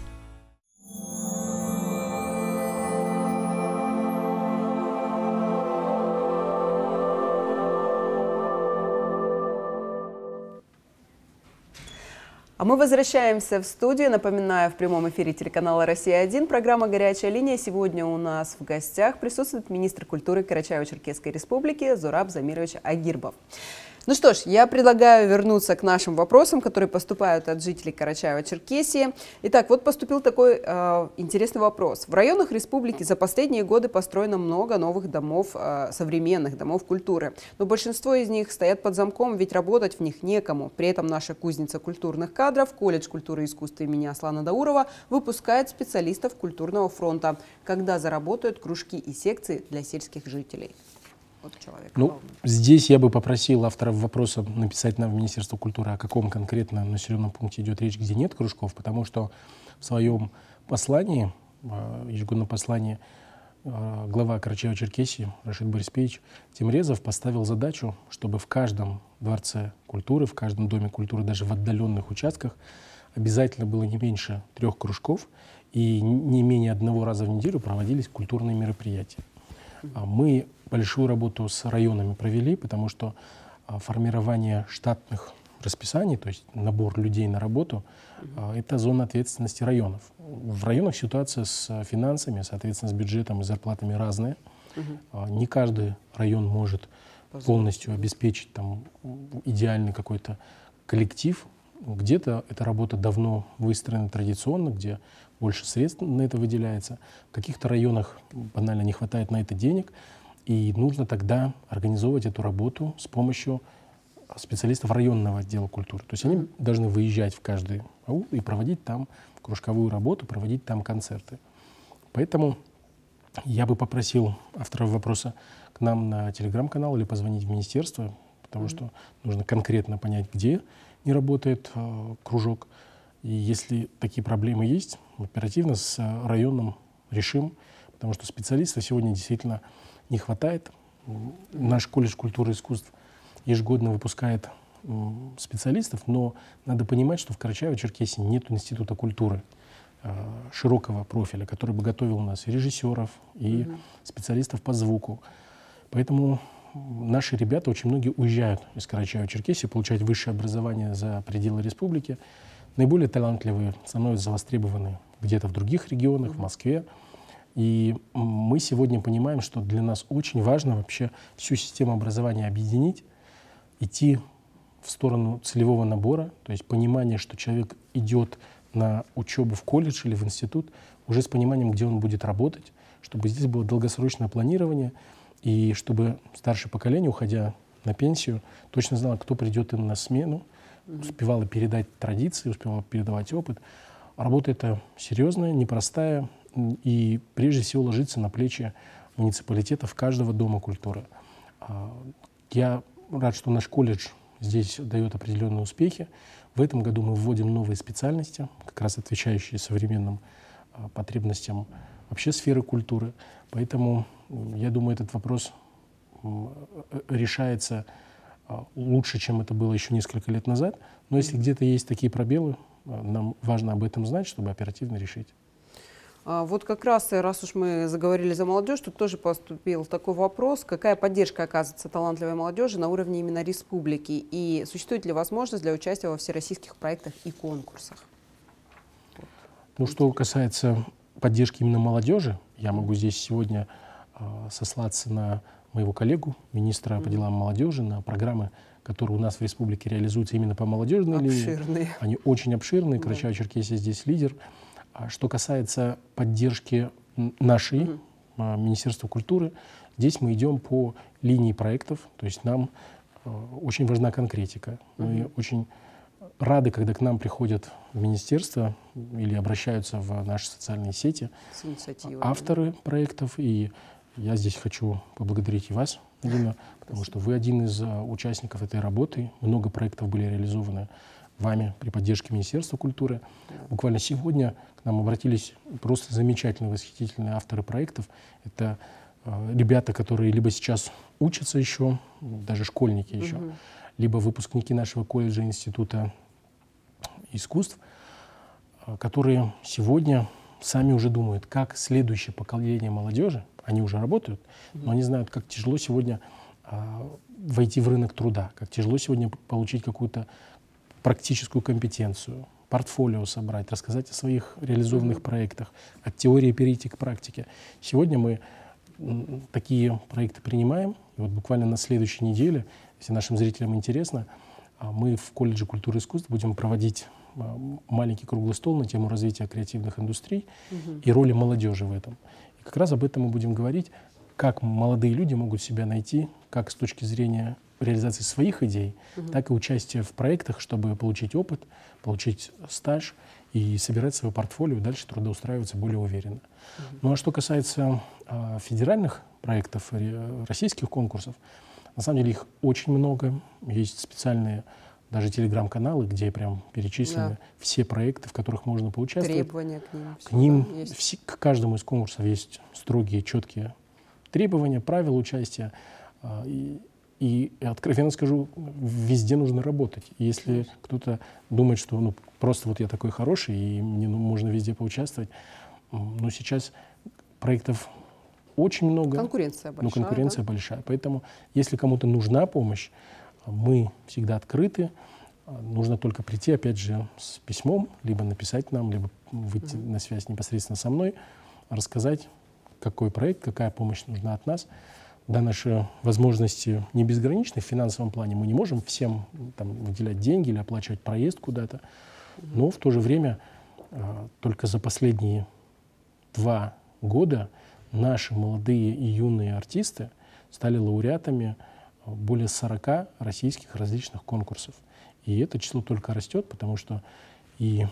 А мы возвращаемся в студию. Напоминаю, в прямом эфире телеканала «Россия-1» программа «Горячая линия». Сегодня у нас в гостях присутствует министр культуры Карачаево-Черкесской республики Зураб Замирович Агирбов. Ну что ж, я предлагаю вернуться к нашим вопросам, которые поступают от жителей Карачаево-Черкесии. Итак, вот поступил такой интересный вопрос. В районах республики за последние годы построено много новых домов, современных домов культуры. Но большинство из них стоят под замком, ведь работать в них некому. При этом наша кузница культурных кадров, колледж культуры и искусства имени Аслана Даурова, выпускает специалистов культурного фронта, когда заработают кружки и секции для сельских жителей. Вот человек. Ну, здесь я бы попросил авторов вопроса написать нам в Министерство культуры, о каком конкретно населенном пункте идет речь, где нет кружков, потому что в своем послании, ежегодном послании, глава Карачаево-Черкесии Рашид Бориспеевич Тимрезов поставил задачу, чтобы в каждом дворце культуры, в каждом доме культуры, даже в отдаленных участках обязательно было не меньше 3 кружков и не менее 1 раза в неделю проводились культурные мероприятия. Мы большую работу с районами провели, потому что формирование штатных расписаний, то есть набор людей на работу, это зона ответственности районов. В районах ситуация с финансами, соответственно, с бюджетом и зарплатами разная. Не каждый район может полностью обеспечить там идеальный какой-то коллектив. Где-то эта работа давно выстроена традиционно, где больше средств на это выделяется. В каких-то районах банально не хватает на это денег, и нужно тогда организовывать эту работу с помощью специалистов районного отдела культуры. То есть они должны выезжать в каждый аул и проводить там кружковую работу, проводить там концерты. Поэтому я бы попросил авторов вопроса к нам на телеграм-канал или позвонить в министерство, потому что нужно конкретно понять, где не работает кружок. И если такие проблемы есть, оперативно с районом решим, потому что специалистов сегодня действительно не хватает. Наш колледж культуры и искусств ежегодно выпускает специалистов, но надо понимать, что в Карачаево-Черкесии нет института культуры широкого профиля, который бы готовил у нас и режиссеров, и специалистов по звуку. Поэтому наши ребята, очень многие уезжают из Карачаево-Черкесии, получать высшее образование за пределы республики. Наиболее талантливые становятся востребованы где-то в других регионах, в Москве. И мы сегодня понимаем, что для нас очень важно вообще всю систему образования объединить, идти в сторону целевого набора, то есть понимание, что человек идет на учебу в колледж или в институт уже с пониманием, где он будет работать, чтобы здесь было долгосрочное планирование, и чтобы старшее поколение, уходя на пенсию, точно знало, кто придет им на смену, успевало передать традиции, успевало передавать опыт. Работа эта серьезная, непростая, и прежде всего ложится на плечи муниципалитетов каждого дома культуры. Я рад, что наш колледж здесь дает определенные успехи. В этом году мы вводим новые специальности, как раз отвечающие современным потребностям вообще сферы культуры. Поэтому, я думаю, этот вопрос решается лучше, чем это было еще несколько лет назад. Но если где-то есть такие пробелы, нам важно об этом знать, чтобы оперативно решить. Вот как раз, раз уж мы заговорили за молодежь, тут тоже поступил такой вопрос, какая поддержка оказывается талантливой молодежи на уровне именно республики, и существует ли возможность для участия во всероссийских проектах и конкурсах? Ну, что касается поддержки именно молодежи, я могу здесь сегодня сослаться на моего коллегу, министра по делам молодежи, на программы, которые у нас в республике реализуются именно по молодежной линии. Они очень обширные, Карачаево-Черкесия здесь лидер. Что касается поддержки нашей, Министерства культуры, здесь мы идем по линии проектов, то есть нам очень важна конкретика. Мы очень рады, когда к нам приходят в министерство или обращаются в наши социальные сети авторы проектов. И я здесь хочу поблагодарить и вас, Дина, потому что вы один из участников этой работы. Много проектов были реализованы вами при поддержке Министерства культуры. Буквально сегодня к нам обратились просто замечательные, восхитительные авторы проектов. Это ребята, которые либо сейчас учатся еще, даже школьники еще, либо выпускники нашего колледжа, института искусств, которые сегодня сами уже думают, как следующее поколение молодежи, они уже работают, но они знают, как тяжело сегодня войти в рынок труда, как тяжело сегодня получить какую-то практическую компетенцию, портфолио собрать, рассказать о своих реализованных проектах, от теории перейти к практике. Сегодня мы такие проекты принимаем. И вот буквально на следующей неделе, если нашим зрителям интересно, мы в колледже культуры и искусств будем проводить маленький круглый стол на тему развития креативных индустрий и роли молодежи в этом. И как раз об этом мы будем говорить, как молодые люди могут себя найти, как с точки зрения реализации своих идей, так и участия в проектах, чтобы получить опыт, получить стаж и собирать свое портфолио, и дальше трудоустраиваться более уверенно. Ну а что касается федеральных проектов, российских конкурсов, на самом деле их очень много. Есть специальные даже телеграм-каналы, где прям перечислены все проекты, в которых можно поучаствовать. Требования к ним. К каждому из конкурсов есть строгие, четкие требования, правила участия. И откровенно скажу, везде нужно работать. И если кто-то думает, что просто вот я такой хороший, и мне можно везде поучаствовать, но сейчас проектов очень много. Конкуренция большая. Конкуренция большая. Поэтому, если кому-то нужна помощь, мы всегда открыты. Нужно только прийти, опять же, с письмом, либо написать нам, либо выйти на связь непосредственно со мной, рассказать, какой проект, какая помощь нужна от нас. Да, наши возможности не безграничны в финансовом плане. Мы не можем всем выделять деньги или оплачивать проезд куда-то. Но в то же время только за последние 2 года наши молодые и юные артисты стали лауреатами более 40 российских различных конкурсов. И это число только растет, потому что и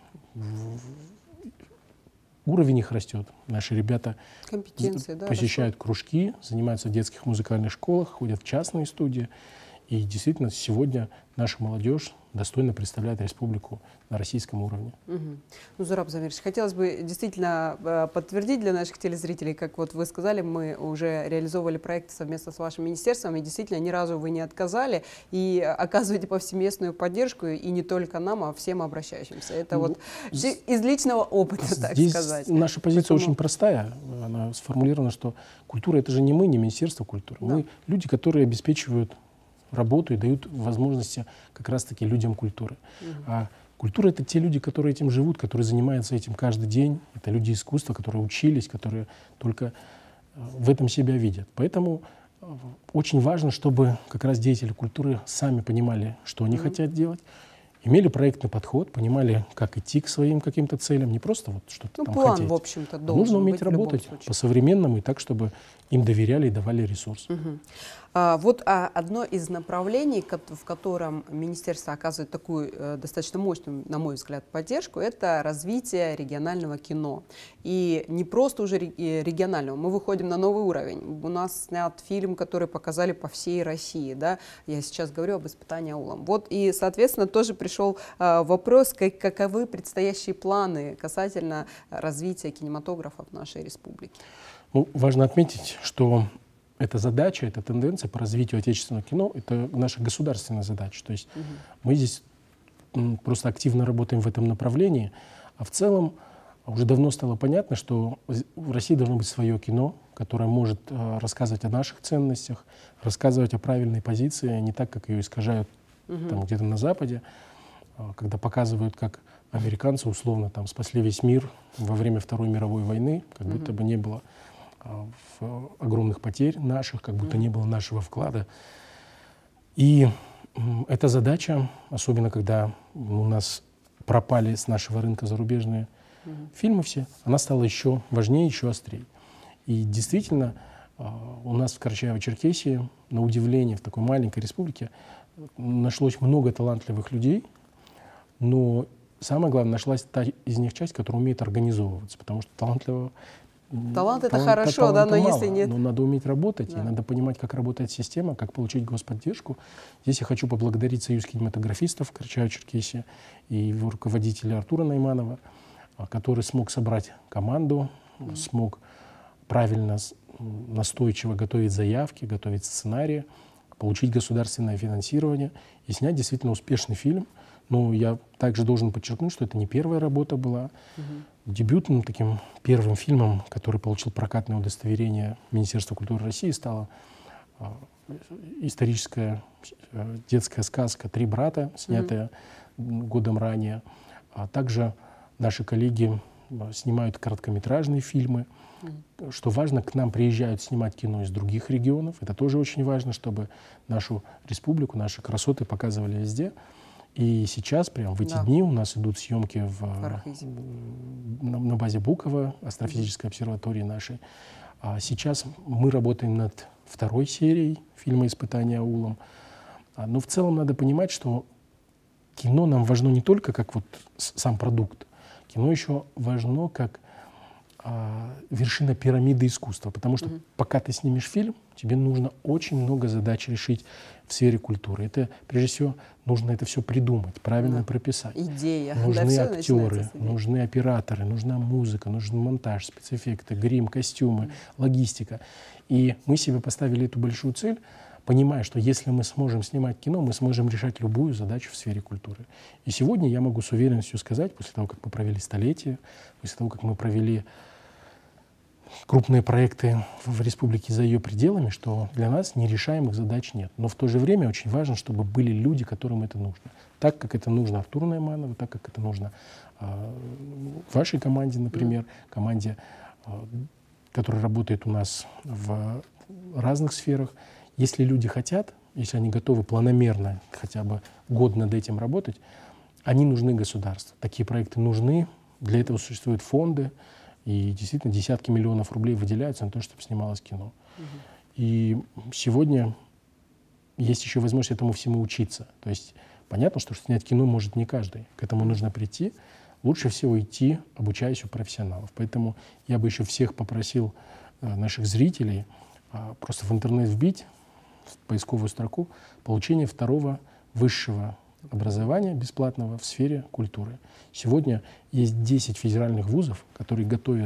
уровень их растет. Наши ребята посещают кружки, занимаются в детских музыкальных школах, ходят в частные студии. И действительно, сегодня наша молодежь достойно представляет республику на российском уровне. Ну, Зураб Замирович, хотелось бы действительно подтвердить для наших телезрителей, как вот вы сказали, мы уже реализовывали проекты совместно с вашим министерством, и действительно ни разу вы не отказали, и оказываете повсеместную поддержку, и не только нам, а всем обращающимся. Это вот из личного опыта, так сказать. Наша позиция очень простая. Она сформулирована, что культура — это же не мы, не Министерство культуры. Да. Мы люди, которые обеспечивают работу и дают возможности как раз-таки людям культуры. А культура — это те люди, которые этим живут, которые занимаются этим каждый день. Это люди искусства, которые учились, которые только в этом себя видят. Поэтому очень важно, чтобы как раз деятели культуры сами понимали, что они хотят делать, имели проектный подход, понимали, как идти к своим каким-то целям, не просто вот что-то там план, хотеть. в общем-то, должен Нужно уметь быть работать по-современному и так, чтобы им доверяли и давали ресурс. Вот одно из направлений, в котором министерство оказывает такую достаточно мощную, на мой взгляд, поддержку, это развитие регионального кино. И не просто уже регионального, мы выходим на новый уровень. У нас снят фильм, который показали по всей России. Да? Я сейчас говорю об «Испытании аулом». Вот, и, соответственно, тоже пришел вопрос, каковы предстоящие планы касательно развития кинематографа в нашей республике. Ну, важно отметить, что эта задача, эта тенденция по развитию отечественного кино — это наша государственная задача. То есть мы здесь просто активно работаем в этом направлении. А в целом уже давно стало понятно, что в России должно быть свое кино, которое может рассказывать о наших ценностях, рассказывать о правильной позиции, не так, как ее искажают там где-то на Западе, когда показывают, как американцы условно там спасли весь мир во время Второй мировой войны, как будто бы не было огромных потерь наших, как будто не было нашего вклада. И эта задача, особенно когда у нас пропали с нашего рынка зарубежные фильмы все, она стала еще важнее, еще острее. И действительно, у нас в Карачаево-Черкесии, на удивление, в такой маленькой республике нашлось много талантливых людей, но самое главное, нашлась та из них часть, которая умеет организовываться, потому что Талант — это хорошо, да, но мало, если нет... Но надо уметь работать, и надо понимать, как работает система, как получить господдержку. Здесь я хочу поблагодарить Союз кинематографистов Карачаево-Черкесии и его руководителя Артура Найманова, который смог собрать команду, смог правильно, настойчиво готовить заявки, готовить сценарии, получить государственное финансирование и снять действительно успешный фильм. Но я также должен подчеркнуть, что это не первая работа была. Дебютным таким первым фильмом, который получил прокатное удостоверение Министерства культуры России, стала историческая детская сказка «Три брата», снятая годом ранее. А также наши коллеги снимают короткометражные фильмы. Что важно, к нам приезжают снимать кино из других регионов. Это тоже очень важно, чтобы нашу республику, наши красоты показывали везде. И сейчас, прямо в эти дни, у нас идут съемки на базе Буково, астрофизической обсерватории нашей. А сейчас мы работаем над второй серией фильма «Испытание аулом». Но в целом надо понимать, что кино нам важно не только как вот сам продукт. Кино еще важно как вершина пирамиды искусства, потому что пока ты снимешь фильм, тебе нужно очень много задач решить в сфере культуры. Это, прежде всего, нужно это все придумать, правильно прописать. Идея. Нужны актеры, нужны операторы, нужна музыка, нужен монтаж, спецэффекты, грим, костюмы, логистика. И мы себе поставили эту большую цель, понимая, что если мы сможем снимать кино, мы сможем решать любую задачу в сфере культуры. И сегодня я могу с уверенностью сказать, после того, как мы провели столетие, после того, как мы провели крупные проекты в республике за ее пределами, что для нас нерешаемых задач нет. Но в то же время очень важно, чтобы были люди, которым это нужно. Так, как это нужно Артуру Найманову, так, как это нужно вашей команде, например, команде, которая работает у нас в разных сферах. Если люди хотят, если они готовы планомерно хотя бы год над этим работать, они нужны государству. Такие проекты нужны, для этого существуют фонды, и действительно десятки миллионов рублей выделяются на то, чтобы снималось кино. И сегодня есть еще возможность этому всему учиться. То есть понятно, что снять кино может не каждый. К этому нужно прийти. Лучше всего идти, обучаясь у профессионалов. Поэтому я бы еще всех попросил наших зрителей просто в интернет вбить в поисковую строку получение второго высшего образования бесплатного в сфере культуры. Сегодня есть 10 федеральных вузов, которые готовят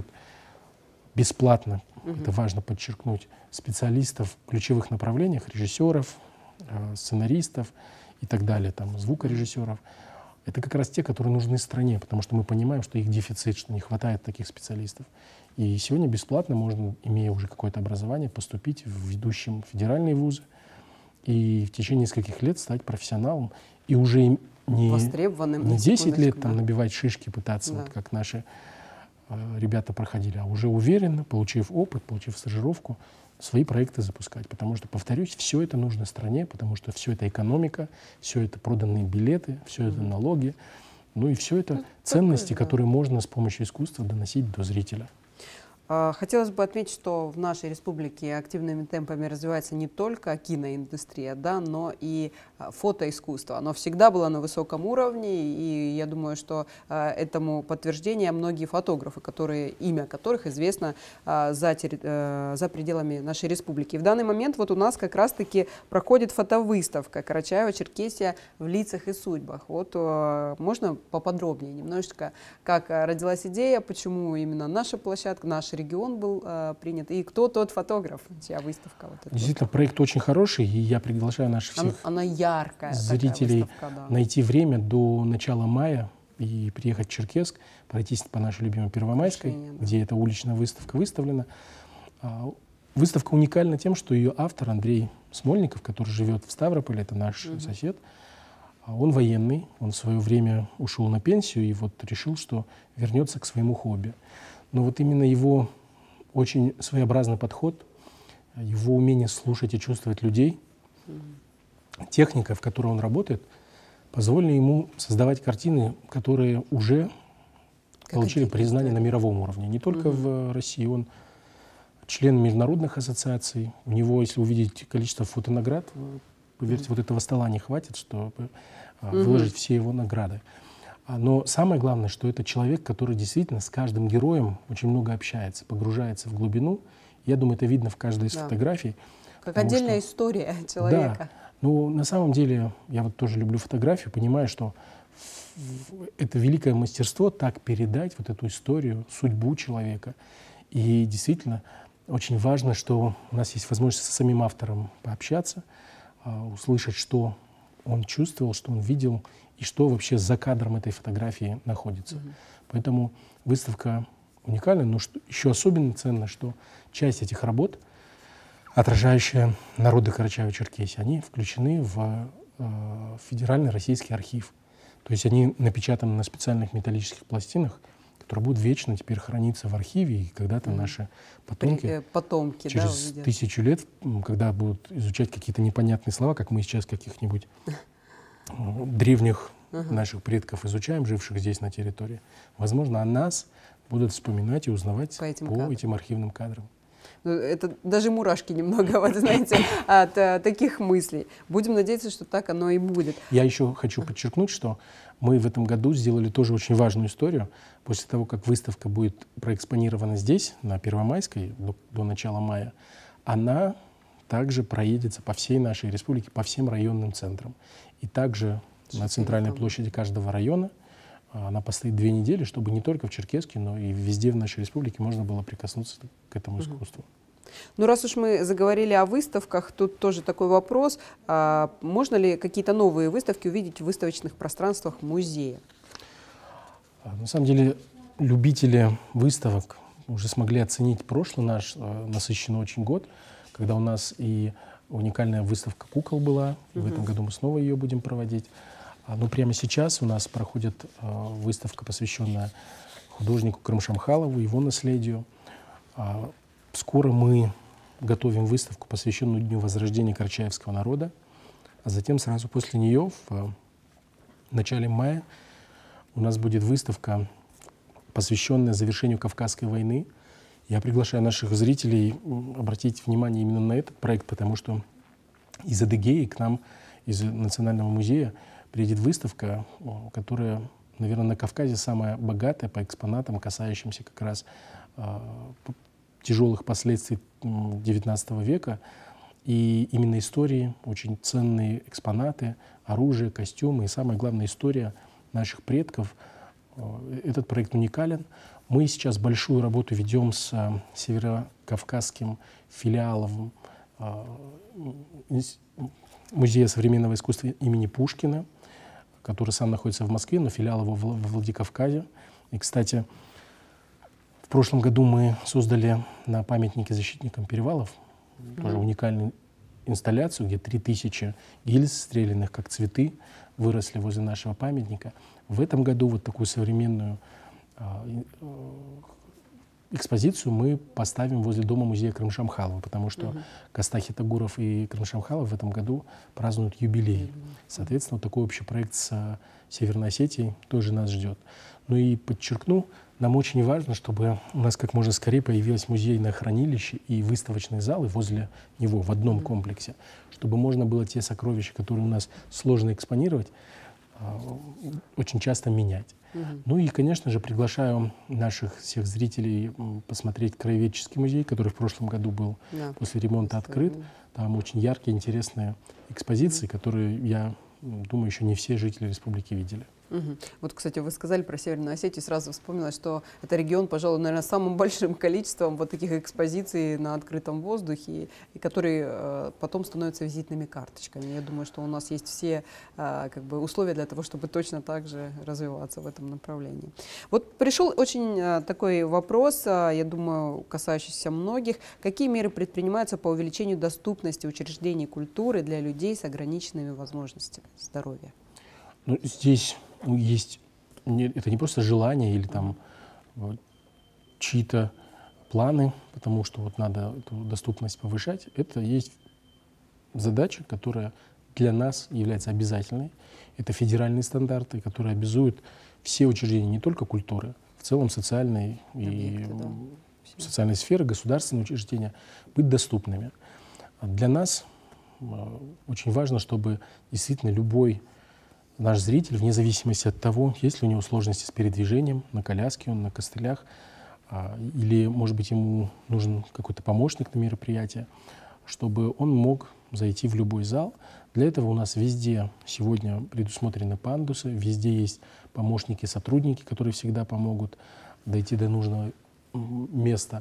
бесплатно, это важно подчеркнуть, специалистов в ключевых направлениях, режиссеров, сценаристов и так далее, там, звукорежиссеров. Это как раз те, которые нужны стране, потому что мы понимаем, что их дефицит, что не хватает таких специалистов. И сегодня бесплатно можно, имея уже какое-то образование, поступить в ведущие федеральные вузы и в течение нескольких лет стать профессионалом. И уже не 10 лет там, набивать шишки, пытаться, вот, как наши ребята проходили, а уже уверенно, получив опыт, получив стажировку, свои проекты запускать. Потому что, повторюсь, все это нужно стране, потому что все это экономика, все это проданные билеты, все это налоги, ну и все это ценности, которые можно с помощью искусства доносить до зрителя. Хотелось бы отметить, что в нашей республике активными темпами развивается не только киноиндустрия, да, но и фотоискусство. Оно всегда было на высоком уровне, и я думаю, что этому подтверждение многие фотографы, имя которых известно за пределами нашей республики. И в данный момент вот у нас как раз-таки проходит фотовыставка «Карачаево-Черкесия в лицах и судьбах». Вот можно поподробнее немножечко, как родилась идея, почему именно наша площадка, наш регион был принят, и кто тот фотограф, чья выставка? Вот действительно, проект очень хороший, и я приглашаю наших всех она яркая, зрителей выставка, да, найти время до начала мая и приехать в Черкесск, пройтись по нашей любимой Первомайской, где эта уличная выставка выставлена. Выставка уникальна тем, что ее автор Андрей Смольников, который живет в Ставрополе, это наш сосед, он военный, он в свое время ушел на пенсию и вот решил, что вернется к своему хобби. Но вот именно его очень своеобразный подход, его умение слушать и чувствовать людей, техника, в которой он работает, позволили ему создавать картины, которые уже получили признание на мировом уровне. Не только в России. Он член международных ассоциаций. У него, если увидеть количество фотонаград, поверьте, вот этого стола не хватит, чтобы выложить все его награды. Но самое главное, что это человек, который действительно с каждым героем очень много общается, погружается в глубину. Я думаю, это видно в каждой из фотографий. Как отдельная история человека. Да. Ну, на самом деле, я вот тоже люблю фотографию, понимаю, что это великое мастерство так передать вот эту историю, судьбу человека. И действительно, очень важно, что у нас есть возможность со самим автором пообщаться, услышать, что он чувствовал, что он видел, и что вообще за кадром этой фотографии находится. Поэтому выставка уникальна, но еще особенно ценно, что часть этих работ, отражающая народы Карачаево-Черкесии, они включены в Федеральный российский архив. То есть они напечатаны на специальных металлических пластинах, которые будут вечно теперь храниться в архиве, и когда-то наши потомки через 1000 лет, когда будут изучать какие-то непонятные слова, как мы сейчас каких-нибудь древних наших предков изучаем, живших здесь на территории, возможно, о нас будут вспоминать и узнавать по этим архивным кадрам. Это даже мурашки немного, вот, знаете, от таких мыслей. Будем надеяться, что так оно и будет. Я еще хочу подчеркнуть, что мы в этом году сделали тоже очень важную историю. После того, как выставка будет проэкспонирована здесь, на Первомайской, до начала мая, она также проедется по всей нашей республике, по всем районным центрам. И также на центральной площади каждого района она постоит 2 недели, чтобы не только в Черкесске, но и везде в нашей республике можно было прикоснуться к этому искусству. Ну, раз уж мы заговорили о выставках, тут тоже такой вопрос. Можно ли какие-то новые выставки увидеть в выставочных пространствах музея? На самом деле, любители выставок уже смогли оценить прошлый наш насыщенный очень год, когда у нас и уникальная выставка кукол была. В этом году мы снова ее будем проводить. Но прямо сейчас у нас проходит выставка, посвященная художнику Крым-Шамхалову, его наследию. Скоро мы готовим выставку, посвященную Дню Возрождения карачаевского народа. А затем сразу после нее, в начале мая, у нас будет выставка, посвященная завершению Кавказской войны. Я приглашаю наших зрителей обратить внимание именно на этот проект, потому что из Адыгеи к нам, из Национального музея, приедет выставка, которая, наверное, на Кавказе самая богатая по экспонатам, касающимся как раз тяжелых последствий XIX века. И именно истории, очень ценные экспонаты, оружие, костюмы и, самое главное, история наших предков. Этот проект уникален. Мы сейчас большую работу ведем с северокавказским филиалом Музея современного искусства имени Пушкина, который сам находится в Москве, но филиал его во Владикавказе. И, кстати, в прошлом году мы создали на памятнике защитникам перевалов тоже уникальную инсталляцию, где 3000 гильз, стрелянных как цветы, выросли возле нашего памятника. В этом году вот такую современную экспозицию мы поставим возле дома музея Крым-Шамхалова, потому что Кастахи Тагуров и Крым-Шамхалов в этом году празднуют юбилей. Соответственно, вот такой общий проект с Северной Осетией тоже нас ждет. Ну и подчеркну, нам очень важно, чтобы у нас как можно скорее появилось музейное хранилище и выставочные залы возле него в одном комплексе, чтобы можно было те сокровища, которые у нас сложно экспонировать, очень часто менять. Ну и, конечно же, приглашаю наших всех зрителей посмотреть краеведческий музей, который в прошлом году был после ремонта открыт. Там очень яркие, интересные экспозиции, которые, я думаю, еще не все жители республики видели. Вот, кстати, вы сказали про Северную Осетию, сразу вспомнилось, что это регион, пожалуй, наверное, с самым большим количеством вот таких экспозиций на открытом воздухе, и которые потом становятся визитными карточками. Я думаю, что у нас есть все как бы условия для того, чтобы точно так же развиваться в этом направлении. Вот пришел очень такой вопрос, я думаю, касающийся многих. Какие меры предпринимаются по увеличению доступности учреждений культуры для людей с ограниченными возможностями здоровья? Ну, здесь есть, это не просто желание или там чьи-то планы, потому что вот надо эту доступность повышать. Это есть задача, которая для нас является обязательной. Это федеральные стандарты, которые обязуют все учреждения, не только культуры, в целом социальной и социальной сферы, государственные учреждения, быть доступными. Для нас очень важно, чтобы действительно любой наш зритель, вне зависимости от того, есть ли у него сложности с передвижением, на коляске, он на костылях, или, может быть, ему нужен какой-то помощник на мероприятие, чтобы он мог зайти в любой зал. Для этого у нас везде сегодня предусмотрены пандусы, везде есть помощники, сотрудники, которые всегда помогут дойти до нужного места.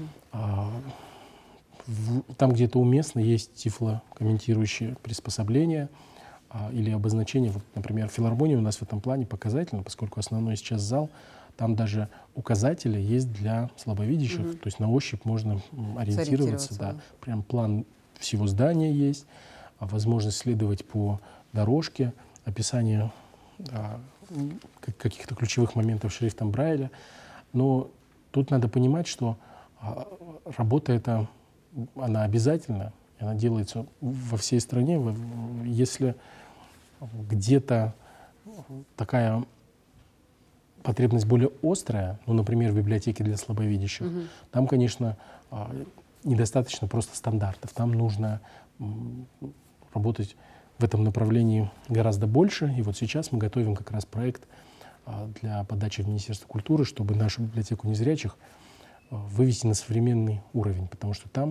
Там, где это уместно, есть тифлокомментирующие приспособления или обозначение. Вот, например, филармония у нас в этом плане показательна, поскольку основной сейчас зал, там даже указатели есть для слабовидящих, то есть на ощупь можно ориентироваться. Да. Прям план всего здания есть, возможность следовать по дорожке, описание каких-то ключевых моментов шрифтом Брайля. Но тут надо понимать, что работа эта, она обязательна, она делается во всей стране. Если где-то такая потребность более острая, ну, например, в библиотеке для слабовидящих, там, конечно, недостаточно просто стандартов. Там нужно работать в этом направлении гораздо больше. И вот сейчас мы готовим как раз проект для подачи в Министерство культуры, чтобы нашу библиотеку незрячих вывести на современный уровень, потому что там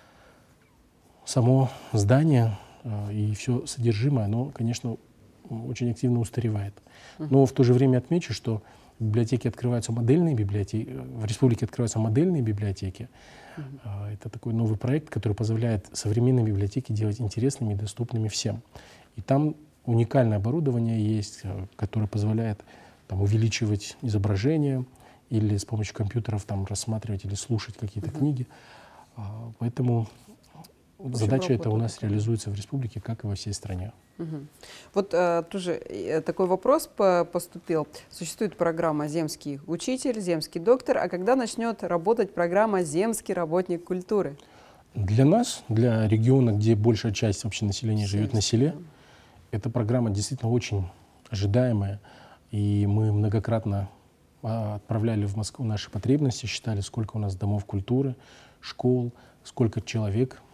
само здание и все содержимое, оно, конечно, очень активно устаревает. Но в то же время отмечу, что в библиотеке открываются модельные библиотеки, в республике открываются модельные библиотеки. Это такой новый проект, который позволяет современные библиотеки делать интересными и доступными всем. И там уникальное оборудование есть, которое позволяет там увеличивать изображение или с помощью компьютеров там рассматривать или слушать какие-то книги. Поэтому задача эта у нас реализуется в республике, как и во всей стране. Вот тоже такой вопрос поступил. Существует программа «Земский учитель», «Земский доктор», а когда начнет работать программа «Земский работник культуры»? Для нас, для региона, где большая часть вообще населения живет на селе, эта программа действительно очень ожидаемая, и мы многократно отправляли в Москву наши потребности, считали, сколько у нас домов культуры, школ, сколько человек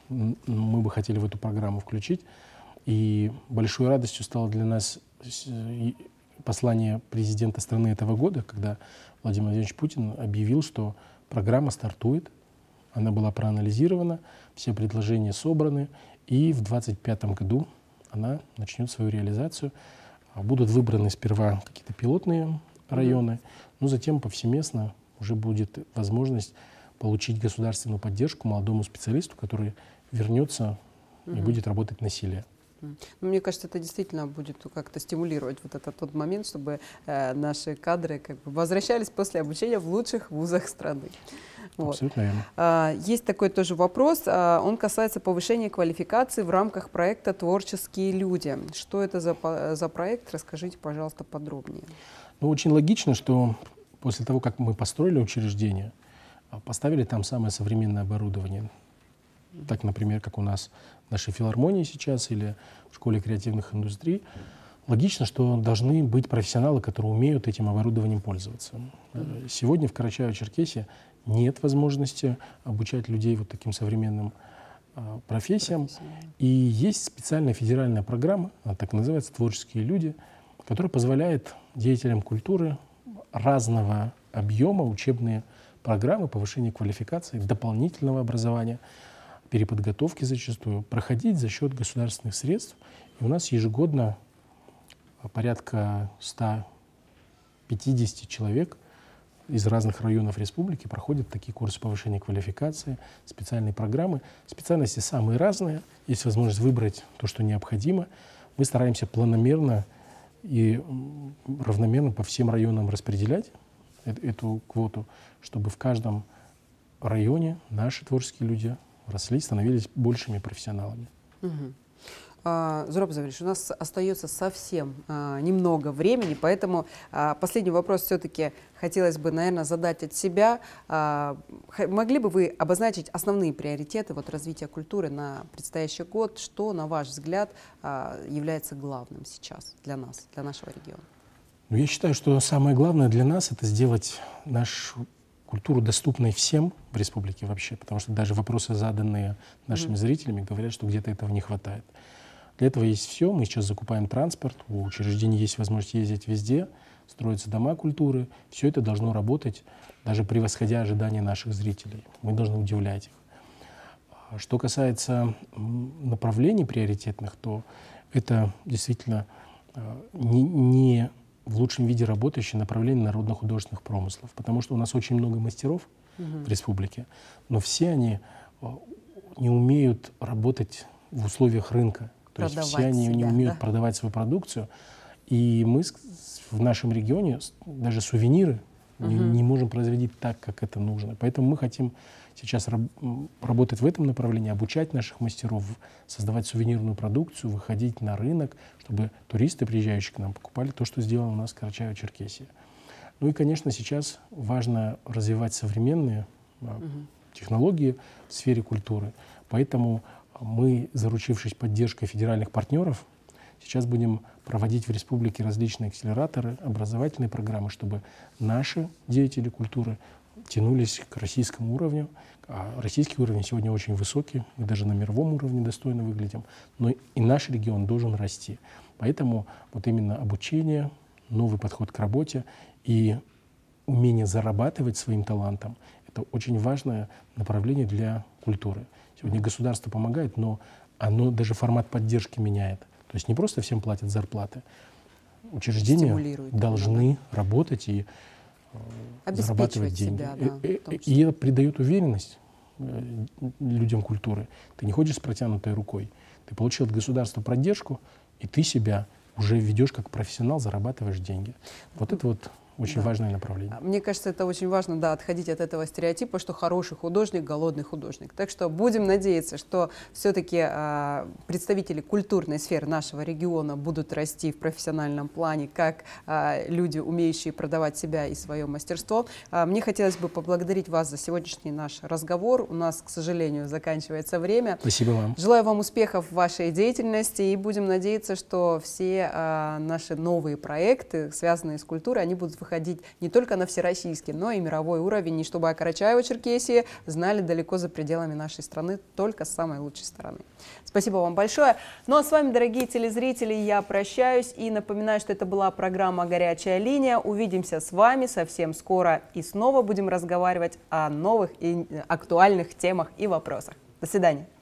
мы бы хотели в эту программу включить. И большой радостью стало для нас послание президента страны этого года, когда Владимир Владимирович Путин объявил, что программа стартует, она была проанализирована, все предложения собраны, и в 2025 году она начнет свою реализацию. Будут выбраны сперва какие-то пилотные районы, но затем повсеместно уже будет возможность получить государственную поддержку молодому специалисту, который вернется и будет работать на селе. Мне кажется, это действительно будет как-то стимулировать вот этот тот момент, чтобы наши кадры как бы возвращались после обучения в лучших вузах страны. Абсолютно верно. Есть такой тоже вопрос, он касается повышения квалификации в рамках проекта «Творческие люди». Что это за проект? Расскажите, пожалуйста, подробнее. Ну, очень логично, что после того, как мы построили учреждение, поставили там самое современное оборудование, так, например, как у нас в нашей филармонии сейчас или в школе креативных индустрий, логично, что должны быть профессионалы, которые умеют этим оборудованием пользоваться. Сегодня в Карачаево-Черкесии нет возможности обучать людей вот таким современным профессиям. И есть специальная федеральная программа, она так и называется «Творческие люди», которая позволяет деятелям культуры разного объема учебные программы повышения квалификации, дополнительного образования, переподготовки зачастую проходить за счет государственных средств. И у нас ежегодно порядка 150 человек из разных районов республики проходят такие курсы повышения квалификации, специальные программы. Специальности самые разные. Есть возможность выбрать то, что необходимо. Мы стараемся планомерно и равномерно по всем районам распределять эту квоту, чтобы в каждом районе наши творческие люди росли, становились большими профессионалами. Зураб Завельевич, у нас остается совсем немного времени, поэтому последний вопрос все-таки хотелось бы, наверное, задать от себя. Могли бы вы обозначить основные приоритеты развития культуры на предстоящий год? Что, на ваш взгляд, является главным сейчас для нас, для нашего региона? Ну, я считаю, что самое главное для нас — это сделать нашу культуру доступной всем в республике вообще, потому что даже вопросы, заданные нашими зрителями, говорят, что где-то этого не хватает. Для этого есть все. Мы сейчас закупаем транспорт, у учреждений есть возможность ездить везде, строятся дома культуры. Все это должно работать, даже превосходя ожидания наших зрителей. Мы должны удивлять их. Что касается направлений приоритетных, то это действительно не в лучшем виде работающее направление народно-художественных промыслов, потому что у нас очень много мастеров в республике, но все они не умеют работать в условиях рынка. То есть все они не умеют продавать свою продукцию. И мы в нашем регионе даже сувениры не можем производить так, как это нужно. Поэтому мы хотим сейчас работать в этом направлении, обучать наших мастеров, создавать сувенирную продукцию, выходить на рынок, чтобы туристы, приезжающие к нам, покупали то, что сделано у нас в Карачаево-Черкесии. Ну и, конечно, сейчас важно развивать современные технологии в сфере культуры. Поэтому мы, заручившись поддержкой федеральных партнеров, сейчас будем проводить в республике различные акселераторы, образовательные программы, чтобы наши деятели культуры тянулись к российскому уровню. А российский уровень сегодня очень высокий, мы даже на мировом уровне достойно выглядим, но и наш регион должен расти. Поэтому вот именно обучение, новый подход к работе и умение зарабатывать своим талантом — это очень важное направление для культуры. Сегодня государство помогает, но оно даже формат поддержки меняет. То есть не просто всем платят зарплаты. Учреждения должны работать и зарабатывать деньги. Себя, и это придает уверенность людям культуры. Ты не ходишь с протянутой рукой. Ты получил от государства поддержку, и ты себя уже ведешь как профессионал, зарабатываешь деньги. Вот это вот очень важное направление. Мне кажется, это очень важно, отходить от этого стереотипа, что хороший художник — голодный художник. Так что будем надеяться, что все-таки представители культурной сферы нашего региона будут расти в профессиональном плане, как люди, умеющие продавать себя и свое мастерство. Мне хотелось бы поблагодарить вас за сегодняшний наш разговор. У нас, к сожалению, заканчивается время. Спасибо вам. Желаю вам успехов в вашей деятельности и будем надеяться, что все наши новые проекты, связанные с культурой, они будут выходить выходить не только на всероссийский, но и мировой уровень, и чтобы о Карачаево-Черкесии знали далеко за пределами нашей страны только с самой лучшей стороны. Спасибо вам большое. Ну а с вами, дорогие телезрители, я прощаюсь и напоминаю, что это была программа «Горячая линия». Увидимся с вами совсем скоро и снова будем разговаривать о новых и актуальных темах и вопросах. До свидания.